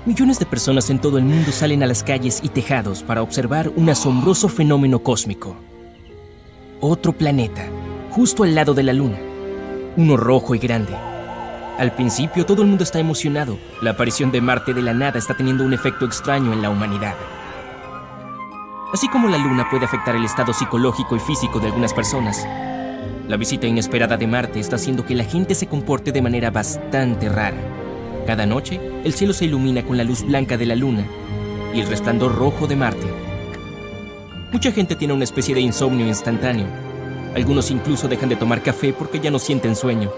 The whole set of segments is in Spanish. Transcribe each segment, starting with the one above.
Millones de personas en todo el mundo salen a las calles y tejados para observar un asombroso fenómeno cósmico. Otro planeta, justo al lado de la Luna. Uno rojo y grande. Al principio todo el mundo está emocionado. La aparición de Marte de la nada está teniendo un efecto extraño en la humanidad. Así como la Luna puede afectar el estado psicológico y físico de algunas personas, la visita inesperada de Marte está haciendo que la gente se comporte de manera bastante rara. Cada noche, el cielo se ilumina con la luz blanca de la Luna y el resplandor rojo de Marte. Mucha gente tiene una especie de insomnio instantáneo. Algunos incluso dejan de tomar café porque ya no sienten sueño.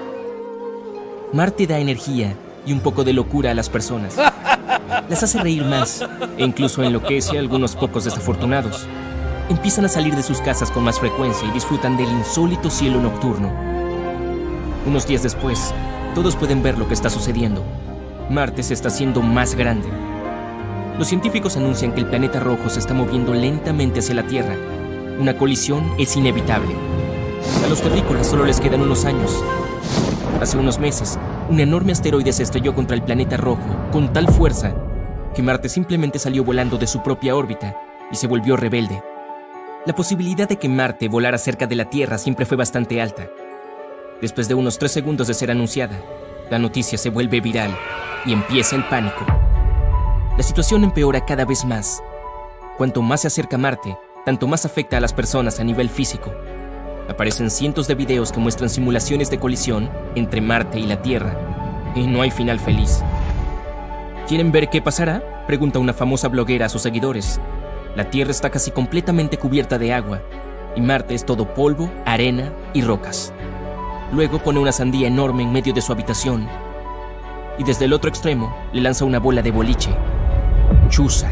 Marte da energía y un poco de locura a las personas. Las hace reír más e incluso enloquece a algunos pocos desafortunados. Empiezan a salir de sus casas con más frecuencia y disfrutan del insólito cielo nocturno. Unos días después, todos pueden ver lo que está sucediendo. Marte se está haciendo más grande. Los científicos anuncian que el planeta rojo se está moviendo lentamente hacia la Tierra. Una colisión es inevitable. A los terrícolas solo les quedan unos años. Hace unos meses, un enorme asteroide se estrelló contra el planeta rojo con tal fuerza que Marte simplemente salió volando de su propia órbita y se volvió rebelde. La posibilidad de que Marte volara cerca de la Tierra siempre fue bastante alta. Después de unos 3 segundos de ser anunciada, la noticia se vuelve viral y empieza el pánico. La situación empeora cada vez más. Cuanto más se acerca Marte, tanto más afecta a las personas a nivel físico. Aparecen cientos de videos que muestran simulaciones de colisión entre Marte y la Tierra, y no hay final feliz. ¿Quieren ver qué pasará?, pregunta una famosa bloguera a sus seguidores. La Tierra está casi completamente cubierta de agua, y Marte es todo polvo, arena y rocas. Luego pone una sandía enorme en medio de su habitación y desde el otro extremo le lanza una bola de boliche. Chusa.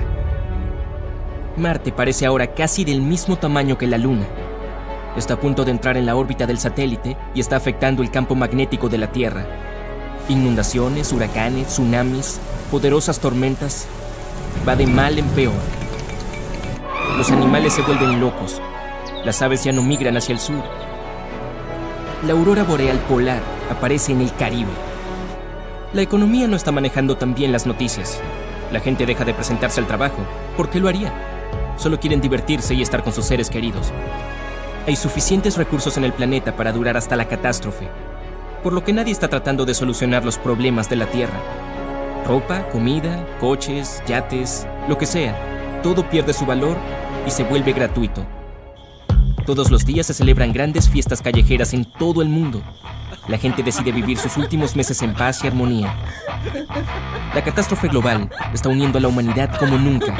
Marte parece ahora casi del mismo tamaño que la Luna. Está a punto de entrar en la órbita del satélite y está afectando el campo magnético de la Tierra. Inundaciones, huracanes, tsunamis, poderosas tormentas. Va de mal en peor. Los animales se vuelven locos. Las aves ya no migran hacia el sur. La aurora boreal polar aparece en el Caribe. La economía no está manejando tan bien las noticias. La gente deja de presentarse al trabajo. ¿Por qué lo haría? Solo quieren divertirse y estar con sus seres queridos. Hay suficientes recursos en el planeta para durar hasta la catástrofe, por lo que nadie está tratando de solucionar los problemas de la Tierra. Ropa, comida, coches, yates, lo que sea, todo pierde su valor y se vuelve gratuito. Todos los días se celebran grandes fiestas callejeras en todo el mundo. La gente decide vivir sus últimos meses en paz y armonía. La catástrofe global está uniendo a la humanidad como nunca.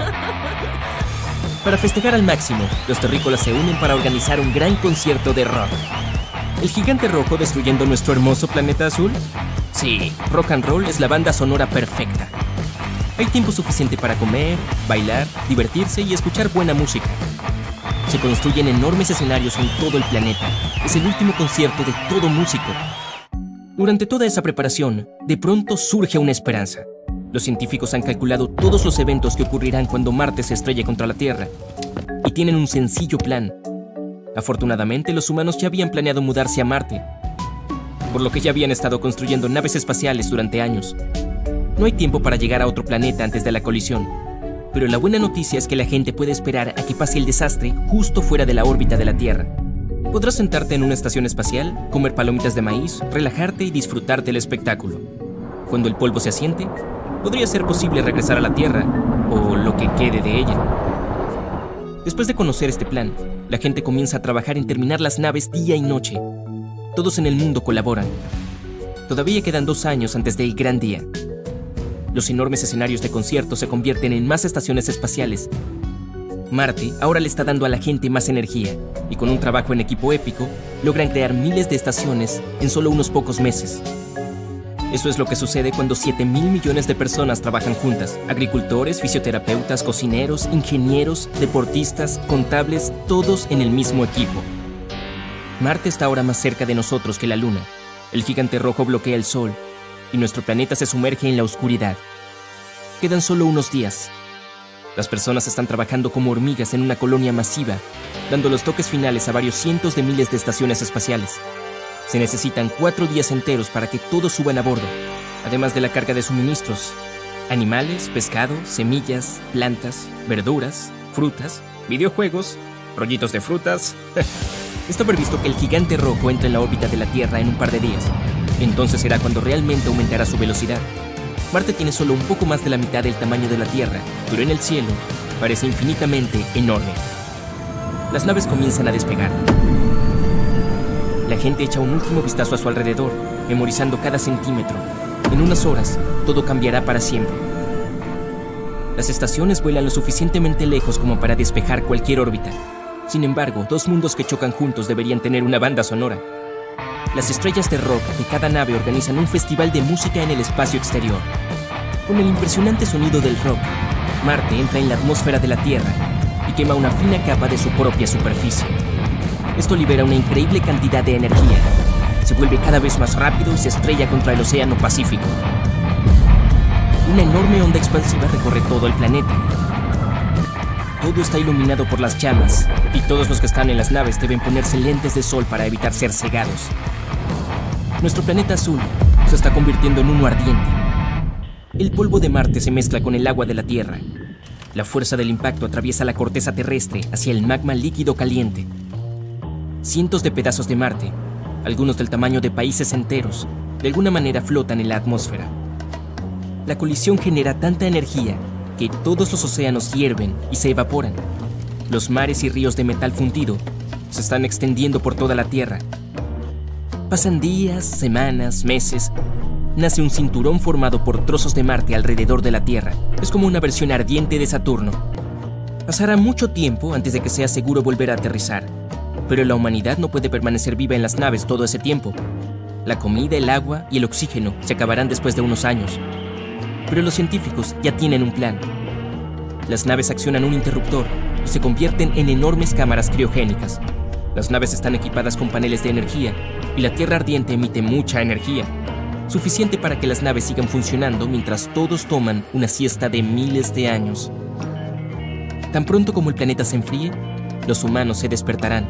Para festejar al máximo, los terrícolas se unen para organizar un gran concierto de rock. ¿El gigante rojo destruyendo nuestro hermoso planeta azul? Sí, rock and roll es la banda sonora perfecta. Hay tiempo suficiente para comer, bailar, divertirse y escuchar buena música. Se construyen enormes escenarios en todo el planeta. Es el último concierto de todo músico. Durante toda esa preparación, de pronto surge una esperanza. Los científicos han calculado todos los eventos que ocurrirán cuando Marte se estrelle contra la Tierra y tienen un sencillo plan. Afortunadamente, los humanos ya habían planeado mudarse a Marte, por lo que ya habían estado construyendo naves espaciales durante años. No hay tiempo para llegar a otro planeta antes de la colisión, pero la buena noticia es que la gente puede esperar a que pase el desastre justo fuera de la órbita de la Tierra. Podrás sentarte en una estación espacial, comer palomitas de maíz, relajarte y disfrutar del espectáculo. Cuando el polvo se asiente, podría ser posible regresar a la Tierra, o lo que quede de ella. Después de conocer este plan, la gente comienza a trabajar en terminar las naves día y noche. Todos en el mundo colaboran. Todavía quedan 2 años antes del gran día. Los enormes escenarios de conciertos se convierten en más estaciones espaciales. Marte ahora le está dando a la gente más energía, y con un trabajo en equipo épico, logran crear miles de estaciones en solo unos pocos meses. Eso es lo que sucede cuando 7.000 millones de personas trabajan juntas. Agricultores, fisioterapeutas, cocineros, ingenieros, deportistas, contables, todos en el mismo equipo. Marte está ahora más cerca de nosotros que la Luna. El gigante rojo bloquea el Sol y nuestro planeta se sumerge en la oscuridad. Quedan solo unos días. Las personas están trabajando como hormigas en una colonia masiva, dando los toques finales a varios cientos de miles de estaciones espaciales. Se necesitan 4 días enteros para que todos suban a bordo, además de la carga de suministros, Animales, pescado, semillas, plantas, verduras, frutas, videojuegos, rollitos de frutas. Está previsto que el gigante rojo entre en la órbita de la Tierra en un par de días. Entonces será cuando realmente aumentará su velocidad. Marte tiene solo un poco más de la mitad del tamaño de la Tierra, pero en el cielo parece infinitamente enorme. Las naves comienzan a despegar. La gente echa un último vistazo a su alrededor, memorizando cada centímetro. En unas horas, todo cambiará para siempre. Las estaciones vuelan lo suficientemente lejos como para despejar cualquier órbita. Sin embargo, dos mundos que chocan juntos deberían tener una banda sonora. Las estrellas de rock de cada nave organizan un festival de música en el espacio exterior. Con el impresionante sonido del rock, Marte entra en la atmósfera de la Tierra y quema una fina capa de su propia superficie. Esto libera una increíble cantidad de energía. Se vuelve cada vez más rápido y se estrella contra el Océano Pacífico. Una enorme onda expansiva recorre todo el planeta. Todo está iluminado por las llamas, y todos los que están en las naves deben ponerse lentes de sol para evitar ser cegados. Nuestro planeta azul se está convirtiendo en uno ardiente. El polvo de Marte se mezcla con el agua de la Tierra. La fuerza del impacto atraviesa la corteza terrestre hacia el magma líquido caliente. Cientos de pedazos de Marte, algunos del tamaño de países enteros, de alguna manera flotan en la atmósfera. La colisión genera tanta energía que todos los océanos hierven y se evaporan. Los mares y ríos de metal fundido se están extendiendo por toda la Tierra. Pasan días, semanas, meses. Nace un cinturón formado por trozos de Marte alrededor de la Tierra. Es como una versión ardiente de Saturno. Pasará mucho tiempo antes de que sea seguro volver a aterrizar. Pero la humanidad no puede permanecer viva en las naves todo ese tiempo. La comida, el agua y el oxígeno se acabarán después de unos años. Pero los científicos ya tienen un plan. Las naves accionan un interruptor y se convierten en enormes cámaras criogénicas. Las naves están equipadas con paneles de energía y la Tierra ardiente emite mucha energía, suficiente para que las naves sigan funcionando mientras todos toman una siesta de miles de años. Tan pronto como el planeta se enfríe, los humanos se despertarán.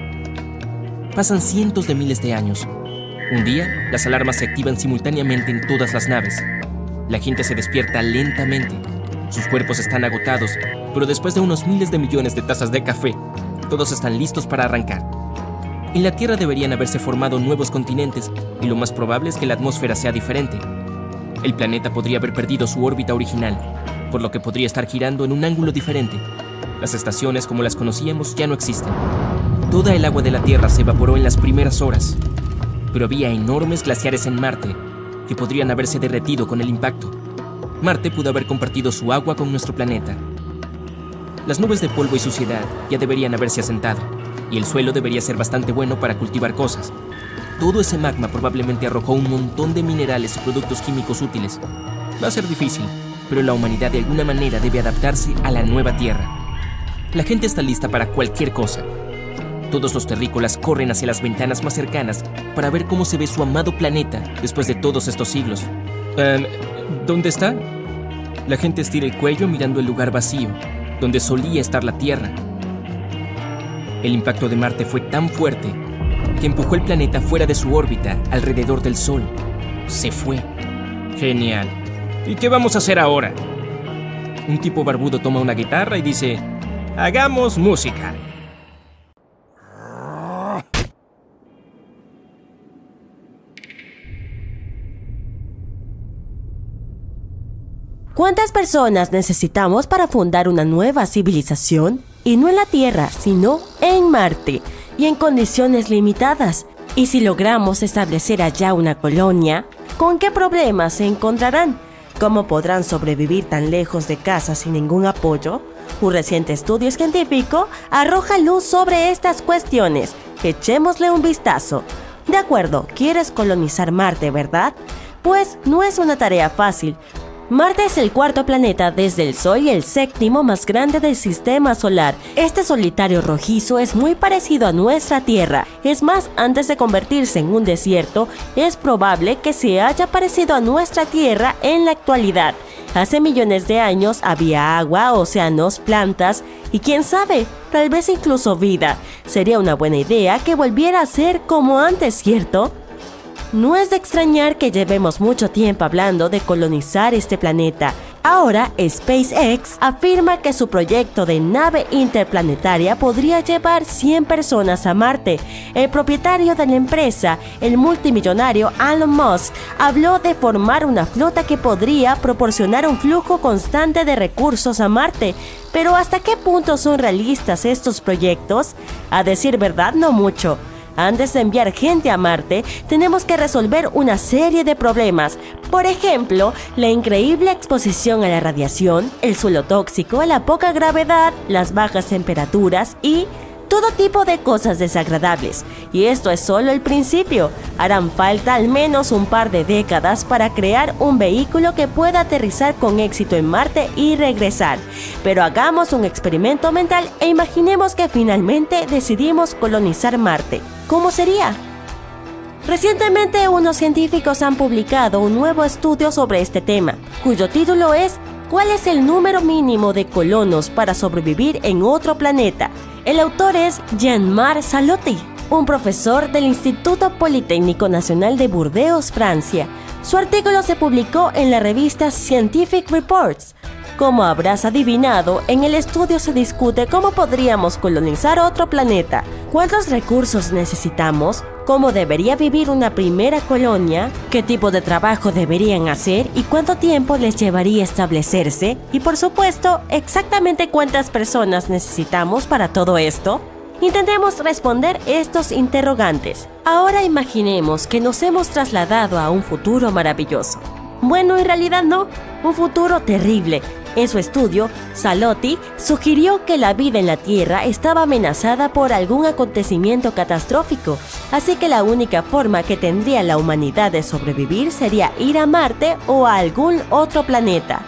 Pasan cientos de miles de años. Un día, las alarmas se activan simultáneamente en todas las naves. La gente se despierta lentamente. Sus cuerpos están agotados, pero después de unos miles de millones de tazas de café, todos están listos para arrancar. En la Tierra deberían haberse formado nuevos continentes, y lo más probable es que la atmósfera sea diferente. El planeta podría haber perdido su órbita original, por lo que podría estar girando en un ángulo diferente. Las estaciones como las conocíamos ya no existen. Toda el agua de la Tierra se evaporó en las primeras horas, pero había enormes glaciares en Marte que podrían haberse derretido con el impacto. Marte pudo haber compartido su agua con nuestro planeta. Las nubes de polvo y suciedad ya deberían haberse asentado, y el suelo debería ser bastante bueno para cultivar cosas. Todo ese magma probablemente arrojó un montón de minerales y productos químicos útiles. Va a ser difícil, pero la humanidad de alguna manera debe adaptarse a la nueva Tierra. La gente está lista para cualquier cosa. Todos los terrícolas corren hacia las ventanas más cercanas para ver cómo se ve su amado planeta después de todos estos siglos. ¿Dónde está? La gente estira el cuello mirando el lugar vacío, donde solía estar la Tierra. El impacto de Marte fue tan fuerte que empujó el planeta fuera de su órbita alrededor del Sol. Se fue. Genial. ¿Y qué vamos a hacer ahora? Un tipo barbudo toma una guitarra y dice: ¡hagamos música! ¿Cuántas personas necesitamos para fundar una nueva civilización? Y no en la Tierra, sino en Marte, y en condiciones limitadas. Y si logramos establecer allá una colonia, ¿con qué problemas se encontrarán? ¿Cómo podrán sobrevivir tan lejos de casa sin ningún apoyo? Un reciente estudio científico arroja luz sobre estas cuestiones. Echémosle un vistazo. De acuerdo, ¿quieres colonizar Marte, verdad? Pues no es una tarea fácil. Marte es el cuarto planeta desde el Sol y el séptimo más grande del sistema solar. Este solitario rojizo es muy parecido a nuestra Tierra. Es más, antes de convertirse en un desierto, es probable que se haya parecido a nuestra Tierra en la actualidad. Hace millones de años había agua, océanos, plantas y quién sabe, tal vez incluso vida. Sería una buena idea que volviera a ser como antes, ¿cierto? No es de extrañar que llevemos mucho tiempo hablando de colonizar este planeta. Ahora, SpaceX afirma que su proyecto de nave interplanetaria podría llevar 100 personas a Marte. El propietario de la empresa, el multimillonario Elon Musk, habló de formar una flota que podría proporcionar un flujo constante de recursos a Marte. Pero ¿hasta qué punto son realistas estos proyectos? A decir verdad, no mucho. Antes de enviar gente a Marte, tenemos que resolver una serie de problemas. Por ejemplo, la increíble exposición a la radiación, el suelo tóxico, la poca gravedad, las bajas temperaturas y todo tipo de cosas desagradables. Y esto es solo el principio. Harán falta al menos un par de décadas para crear un vehículo que pueda aterrizar con éxito en Marte y regresar. Pero hagamos un experimento mental e imaginemos que finalmente decidimos colonizar Marte. ¿Cómo sería? Recientemente unos científicos han publicado un nuevo estudio sobre este tema, cuyo título es ¿Cuál es el número mínimo de colonos para sobrevivir en otro planeta? El autor es Jean-Marc Salotti, un profesor del Instituto Politécnico Nacional de Burdeos, Francia. Su artículo se publicó en la revista Scientific Reports. Como habrás adivinado, en el estudio se discute cómo podríamos colonizar otro planeta, cuántos recursos necesitamos, cómo debería vivir una primera colonia, qué tipo de trabajo deberían hacer y cuánto tiempo les llevaría establecerse, y por supuesto, exactamente cuántas personas necesitamos para todo esto. Intentemos responder estos interrogantes. Ahora imaginemos que nos hemos trasladado a un futuro maravilloso. Bueno, en realidad no, un futuro terrible. En su estudio, Salotti sugirió que la vida en la Tierra estaba amenazada por algún acontecimiento catastrófico, así que la única forma que tendría la humanidad de sobrevivir sería ir a Marte o a algún otro planeta.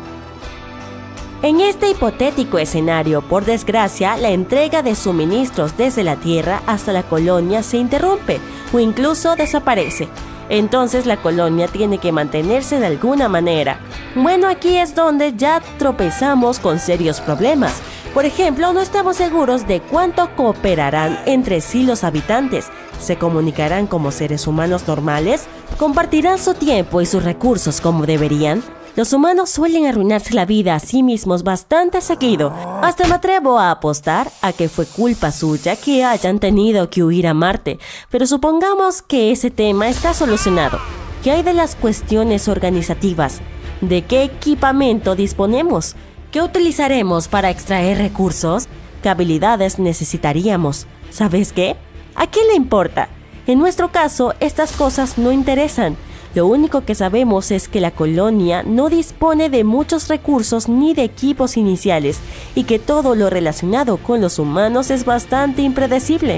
En este hipotético escenario, por desgracia, la entrega de suministros desde la Tierra hasta la colonia se interrumpe o incluso desaparece. Entonces la colonia tiene que mantenerse de alguna manera. Bueno, aquí es donde ya tropezamos con serios problemas. Por ejemplo, no estamos seguros de cuánto cooperarán entre sí los habitantes. ¿Se comunicarán como seres humanos normales? ¿Compartirán su tiempo y sus recursos como deberían? Los humanos suelen arruinarse la vida a sí mismos bastante seguido. Hasta me atrevo a apostar a que fue culpa suya que hayan tenido que huir a Marte. Pero supongamos que ese tema está solucionado. ¿Qué hay de las cuestiones organizativas? ¿De qué equipamiento disponemos? ¿Qué utilizaremos para extraer recursos? ¿Qué habilidades necesitaríamos? ¿Sabes qué? ¿A quién le importa? En nuestro caso, estas cosas no interesan. Lo único que sabemos es que la colonia no dispone de muchos recursos ni de equipos iniciales y que todo lo relacionado con los humanos es bastante impredecible.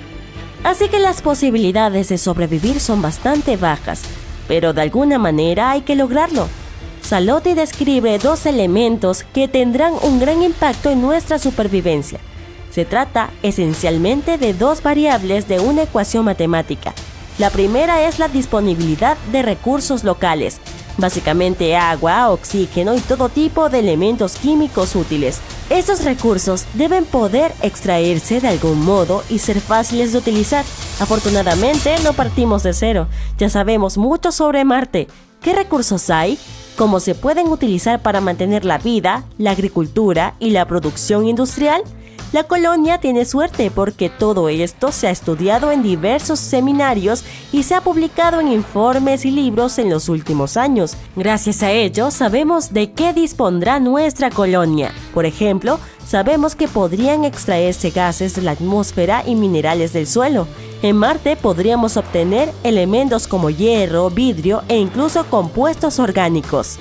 Así que las posibilidades de sobrevivir son bastante bajas, pero de alguna manera hay que lograrlo. Salotti describe dos elementos que tendrán un gran impacto en nuestra supervivencia. Se trata esencialmente de dos variables de una ecuación matemática. La primera es la disponibilidad de recursos locales, básicamente agua, oxígeno y todo tipo de elementos químicos útiles. Estos recursos deben poder extraerse de algún modo y ser fáciles de utilizar. Afortunadamente, no partimos de cero. Ya sabemos mucho sobre Marte. ¿Qué recursos hay? ¿Cómo se pueden utilizar para mantener la vida, la agricultura y la producción industrial? La colonia tiene suerte porque todo esto se ha estudiado en diversos seminarios y se ha publicado en informes y libros en los últimos años. Gracias a ello, sabemos de qué dispondrá nuestra colonia. Por ejemplo, sabemos que podrían extraerse gases de la atmósfera y minerales del suelo. En Marte podríamos obtener elementos como hierro, vidrio e incluso compuestos orgánicos.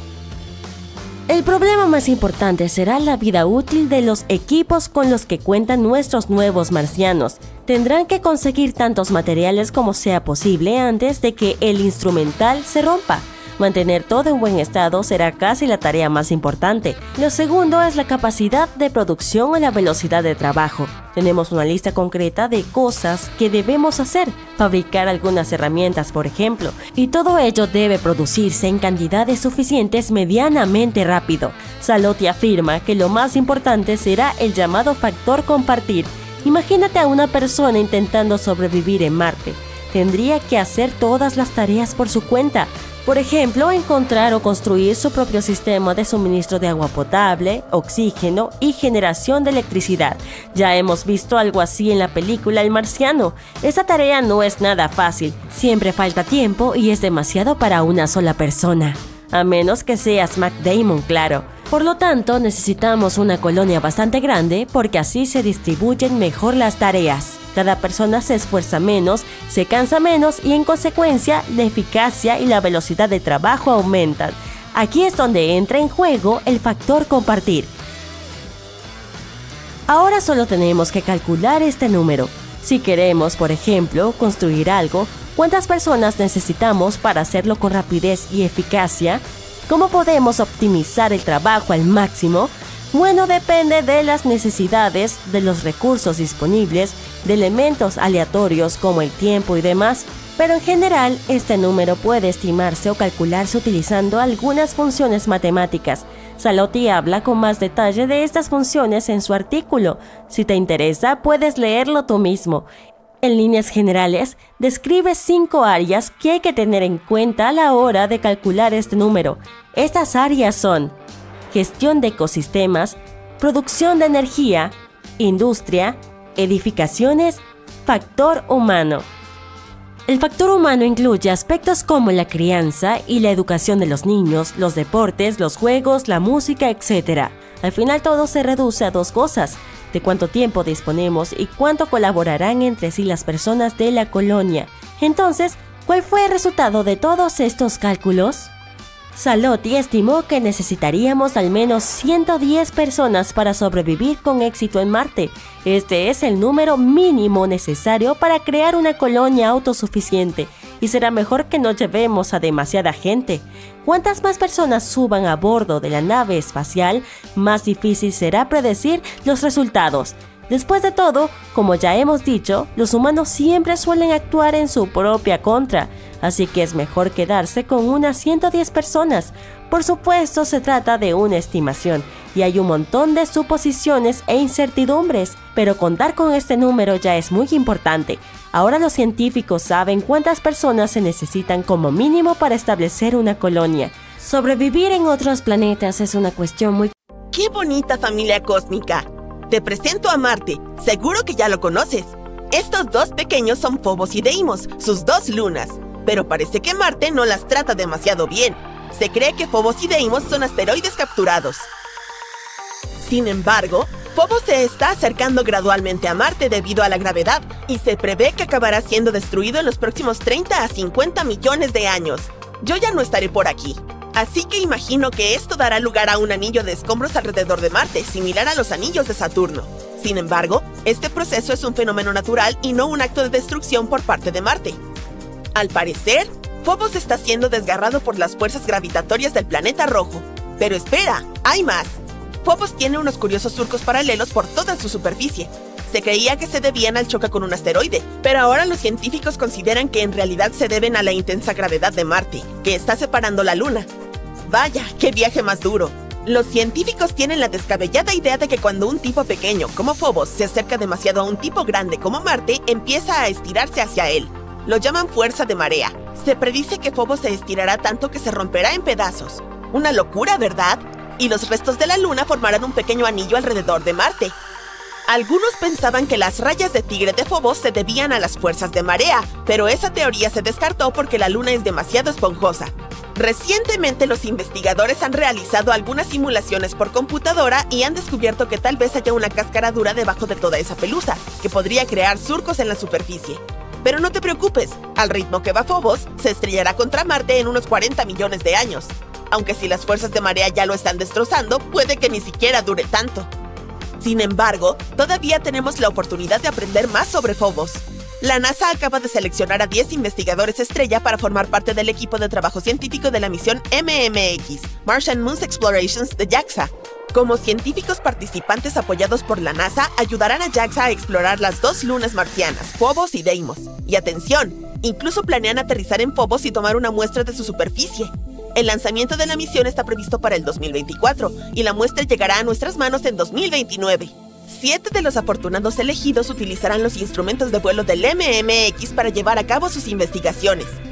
El problema más importante será la vida útil de los equipos con los que cuentan nuestros nuevos marcianos. Tendrán que conseguir tantos materiales como sea posible antes de que el instrumental se rompa. Mantener todo en buen estado será casi la tarea más importante. Lo segundo es la capacidad de producción o la velocidad de trabajo. Tenemos una lista concreta de cosas que debemos hacer, fabricar algunas herramientas, por ejemplo, y todo ello debe producirse en cantidades suficientes medianamente rápido. Salotti afirma que lo más importante será el llamado factor compartir. Imagínate a una persona intentando sobrevivir en Marte. Tendría que hacer todas las tareas por su cuenta. Por ejemplo, encontrar o construir su propio sistema de suministro de agua potable, oxígeno y generación de electricidad. Ya hemos visto algo así en la película El Marciano. Esta tarea no es nada fácil, siempre falta tiempo y es demasiado para una sola persona. A menos que seas Matt Damon, claro. Por lo tanto, necesitamos una colonia bastante grande porque así se distribuyen mejor las tareas. Cada persona se esfuerza menos, se cansa menos y en consecuencia la eficacia y la velocidad de trabajo aumentan. Aquí es donde entra en juego el factor compartir. Ahora solo tenemos que calcular este número. Si queremos, por ejemplo, construir algo, ¿cuántas personas necesitamos para hacerlo con rapidez y eficacia? ¿Cómo podemos optimizar el trabajo al máximo? Bueno, depende de las necesidades, de los recursos disponibles, de elementos aleatorios como el tiempo y demás, pero en general este número puede estimarse o calcularse utilizando algunas funciones matemáticas. Salotti habla con más detalle de estas funciones en su artículo. Si te interesa, puedes leerlo tú mismo. En líneas generales, describe 5 áreas que hay que tener en cuenta a la hora de calcular este número. Estas áreas son gestión de ecosistemas, producción de energía, industria, edificaciones, factor humano. El factor humano incluye aspectos como la crianza y la educación de los niños, los deportes, los juegos, la música, etc. Al final todo se reduce a 2 cosas: de cuánto tiempo disponemos y cuánto colaborarán entre sí las personas de la colonia. Entonces, ¿cuál fue el resultado de todos estos cálculos? Salotti estimó que necesitaríamos al menos 110 personas para sobrevivir con éxito en Marte. Este es el número mínimo necesario para crear una colonia autosuficiente, y será mejor que no llevemos a demasiada gente. Cuantas más personas suban a bordo de la nave espacial, más difícil será predecir los resultados. Después de todo, como ya hemos dicho, los humanos siempre suelen actuar en su propia contra, así que es mejor quedarse con unas 110 personas. Por supuesto, se trata de una estimación y hay un montón de suposiciones e incertidumbres, pero contar con este número ya es muy importante. Ahora los científicos saben cuántas personas se necesitan como mínimo para establecer una colonia. Sobrevivir en otros planetas es una cuestión muy... ¡Qué bonita familia cósmica! Te presento a Marte, seguro que ya lo conoces. Estos 2 pequeños son Phobos y Deimos, sus 2 lunas. Pero parece que Marte no las trata demasiado bien. Se cree que Phobos y Deimos son asteroides capturados. Sin embargo, Phobos se está acercando gradualmente a Marte debido a la gravedad y se prevé que acabará siendo destruido en los próximos 30 a 50 millones de años. Yo ya no estaré por aquí. Así que imagino que esto dará lugar a un anillo de escombros alrededor de Marte, similar a los anillos de Saturno. Sin embargo, este proceso es un fenómeno natural y no un acto de destrucción por parte de Marte. Al parecer, Phobos está siendo desgarrado por las fuerzas gravitatorias del planeta rojo. Pero espera, hay más. Phobos tiene unos curiosos surcos paralelos por toda su superficie. Se creía que se debían al choque con un asteroide, pero ahora los científicos consideran que en realidad se deben a la intensa gravedad de Marte, que está separando la Luna. Vaya, qué viaje más duro. Los científicos tienen la descabellada idea de que cuando un tipo pequeño como Phobos se acerca demasiado a un tipo grande como Marte, empieza a estirarse hacia él. Lo llaman fuerza de marea. Se predice que Phobos se estirará tanto que se romperá en pedazos. Una locura, ¿verdad? Y los restos de la Luna formarán un pequeño anillo alrededor de Marte. Algunos pensaban que las rayas de tigre de Phobos se debían a las fuerzas de marea, pero esa teoría se descartó porque la Luna es demasiado esponjosa. Recientemente los investigadores han realizado algunas simulaciones por computadora y han descubierto que tal vez haya una cáscara dura debajo de toda esa pelusa, que podría crear surcos en la superficie. Pero no te preocupes, al ritmo que va Phobos, se estrellará contra Marte en unos 40 millones de años. Aunque si las fuerzas de marea ya lo están destrozando, puede que ni siquiera dure tanto. Sin embargo, todavía tenemos la oportunidad de aprender más sobre Phobos. La NASA acaba de seleccionar a 10 investigadores estrella para formar parte del equipo de trabajo científico de la misión MMX, Martian Moon Explorations de JAXA. Como científicos participantes apoyados por la NASA, ayudarán a JAXA a explorar las 2 lunas marcianas, Phobos y Deimos. Y atención, incluso planean aterrizar en Phobos y tomar una muestra de su superficie. El lanzamiento de la misión está previsto para el 2024 y la muestra llegará a nuestras manos en 2029. 7 de los afortunados elegidos utilizarán los instrumentos de vuelo del MMX para llevar a cabo sus investigaciones.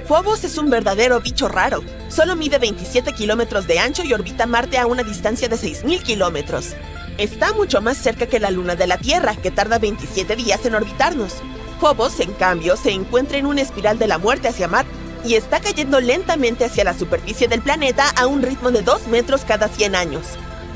Phobos es un verdadero bicho raro. Solo mide 27 kilómetros de ancho y orbita Marte a una distancia de 6.000 kilómetros. Está mucho más cerca que la luna de la Tierra, que tarda 27 días en orbitarnos. Phobos, en cambio, se encuentra en una espiral de la muerte hacia Marte y está cayendo lentamente hacia la superficie del planeta a un ritmo de 2 metros cada 100 años.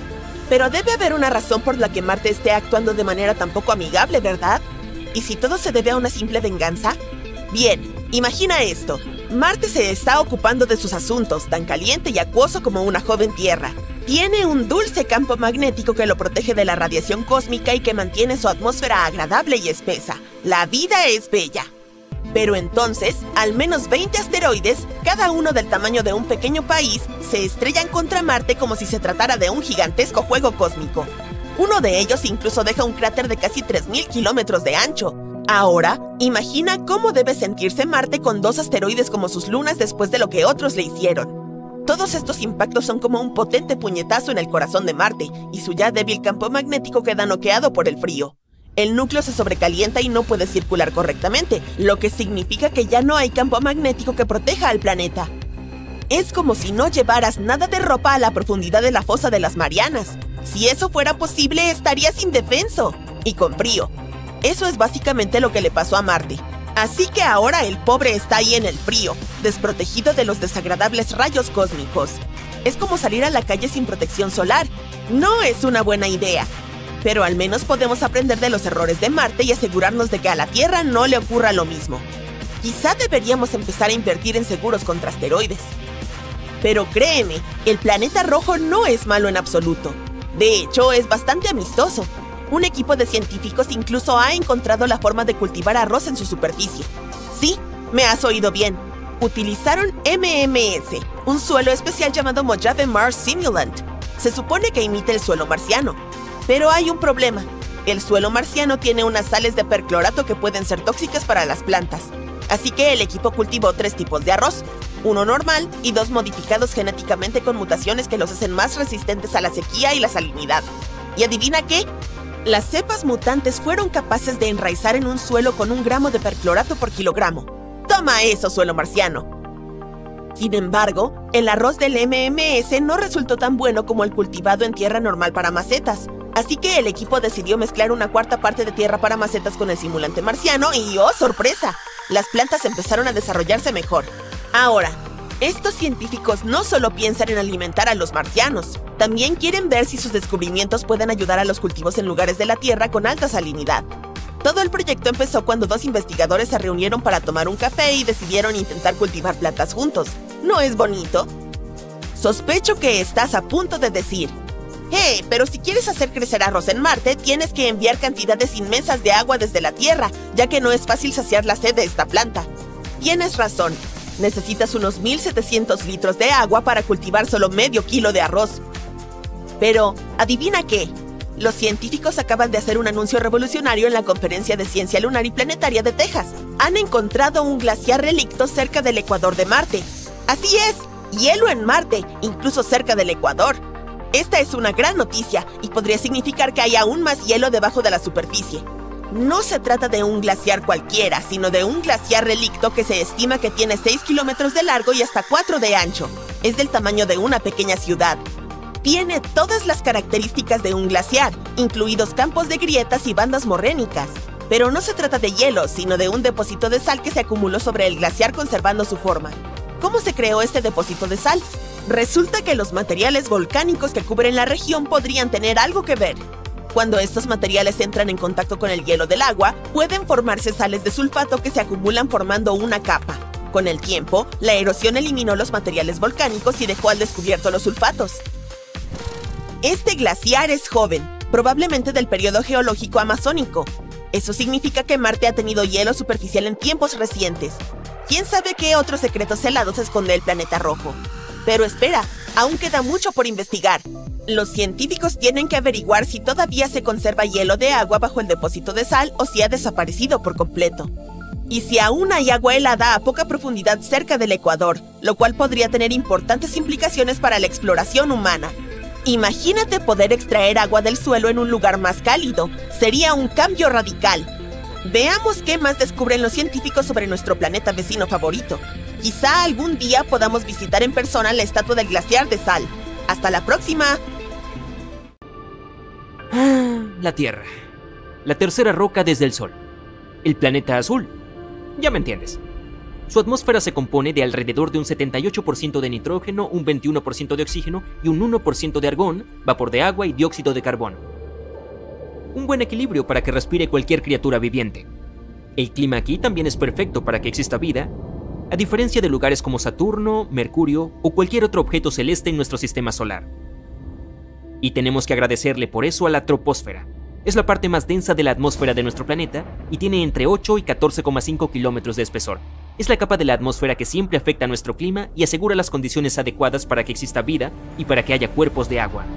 Pero debe haber una razón por la que Marte esté actuando de manera tan poco amigable, ¿verdad? ¿Y si todo se debe a una simple venganza? Bien, imagina esto. Marte se está ocupando de sus asuntos, tan caliente y acuoso como una joven Tierra. Tiene un dulce campo magnético que lo protege de la radiación cósmica y que mantiene su atmósfera agradable y espesa. La vida es bella. Pero entonces, al menos 20 asteroides, cada uno del tamaño de un pequeño país, se estrellan contra Marte como si se tratara de un gigantesco juego cósmico. Uno de ellos incluso deja un cráter de casi 3.000 kilómetros de ancho. Ahora, imagina cómo debe sentirse Marte con 2 asteroides como sus lunas después de lo que otros le hicieron. Todos estos impactos son como un potente puñetazo en el corazón de Marte, y su ya débil campo magnético queda noqueado por el frío. El núcleo se sobrecalienta y no puede circular correctamente, lo que significa que ya no hay campo magnético que proteja al planeta. Es como si no llevaras nada de ropa a la profundidad de la fosa de las Marianas. Si eso fuera posible, estarías indefenso y con frío. Eso es básicamente lo que le pasó a Marte. Así que ahora el pobre está ahí en el frío, desprotegido de los desagradables rayos cósmicos. Es como salir a la calle sin protección solar. No es una buena idea. Pero al menos podemos aprender de los errores de Marte y asegurarnos de que a la Tierra no le ocurra lo mismo. Quizá deberíamos empezar a invertir en seguros contra asteroides. Pero créeme, el planeta rojo no es malo en absoluto. De hecho, es bastante amistoso. Un equipo de científicos incluso ha encontrado la forma de cultivar arroz en su superficie. Sí, me has oído bien. Utilizaron MMS, un suelo especial llamado Mojave Mars Simulant. Se supone que imita el suelo marciano. Pero hay un problema. El suelo marciano tiene unas sales de perclorato que pueden ser tóxicas para las plantas. Así que el equipo cultivó 3 tipos de arroz. Uno normal y 2 modificados genéticamente con mutaciones que los hacen más resistentes a la sequía y la salinidad. ¿Y adivina qué? Las cepas mutantes fueron capaces de enraizar en un suelo con 1 gramo de perclorato por kilogramo. ¡Toma eso, suelo marciano! Sin embargo, el arroz del MMS no resultó tan bueno como el cultivado en tierra normal para macetas. Así que el equipo decidió mezclar 1/4 parte de tierra para macetas con el simulante marciano y ¡oh, sorpresa! Las plantas empezaron a desarrollarse mejor. Ahora, estos científicos no solo piensan en alimentar a los marcianos, también quieren ver si sus descubrimientos pueden ayudar a los cultivos en lugares de la Tierra con alta salinidad. Todo el proyecto empezó cuando 2 investigadores se reunieron para tomar un café y decidieron intentar cultivar plantas juntos. ¿No es bonito? Sospecho que estás a punto de decir: ¡hey! Pero si quieres hacer crecer arroz en Marte, tienes que enviar cantidades inmensas de agua desde la Tierra, ya que no es fácil saciar la sed de esta planta. Tienes razón. Necesitas unos 1.700 litros de agua para cultivar solo medio kilo de arroz. Pero, ¿adivina qué? Los científicos acaban de hacer un anuncio revolucionario en la Conferencia de Ciencia Lunar y Planetaria de Texas. Han encontrado un glaciar relicto cerca del ecuador de Marte. ¡Así es! ¡Hielo en Marte, incluso cerca del ecuador! Esta es una gran noticia y podría significar que hay aún más hielo debajo de la superficie. No se trata de un glaciar cualquiera, sino de un glaciar relicto que se estima que tiene 6 kilómetros de largo y hasta 4 de ancho. Es del tamaño de una pequeña ciudad. Tiene todas las características de un glaciar, incluidos campos de grietas y bandas morrénicas. Pero no se trata de hielo, sino de un depósito de sal que se acumuló sobre el glaciar conservando su forma. ¿Cómo se creó este depósito de sal? Resulta que los materiales volcánicos que cubren la región podrían tener algo que ver. Cuando estos materiales entran en contacto con el hielo del agua, pueden formarse sales de sulfato que se acumulan formando una capa. Con el tiempo, la erosión eliminó los materiales volcánicos y dejó al descubierto los sulfatos. Este glaciar es joven, probablemente del periodo geológico amazónico. Eso significa que Marte ha tenido hielo superficial en tiempos recientes. ¿Quién sabe qué otros secretos helados esconde el planeta rojo? Pero espera, aún queda mucho por investigar. Los científicos tienen que averiguar si todavía se conserva hielo de agua bajo el depósito de sal o si ha desaparecido por completo. Y si aún hay agua helada a poca profundidad cerca del ecuador, lo cual podría tener importantes implicaciones para la exploración humana. Imagínate poder extraer agua del suelo en un lugar más cálido. Sería un cambio radical. Veamos qué más descubren los científicos sobre nuestro planeta vecino favorito. Quizá algún día podamos visitar en persona la estatua del glaciar de sal. ¡Hasta la próxima! La Tierra. La tercera roca desde el Sol. El planeta azul. Ya me entiendes. Su atmósfera se compone de alrededor de un 78% de nitrógeno, un 21% de oxígeno y un 1% de argón, vapor de agua y dióxido de carbono. Un buen equilibrio para que respire cualquier criatura viviente. El clima aquí también es perfecto para que exista vida, a diferencia de lugares como Saturno, Mercurio o cualquier otro objeto celeste en nuestro sistema solar. Y tenemos que agradecerle por eso a la troposfera. Es la parte más densa de la atmósfera de nuestro planeta y tiene entre 8 y 14,5 kilómetros de espesor. Es la capa de la atmósfera que siempre afecta a nuestro clima y asegura las condiciones adecuadas para que exista vida y para que haya cuerpos de agua.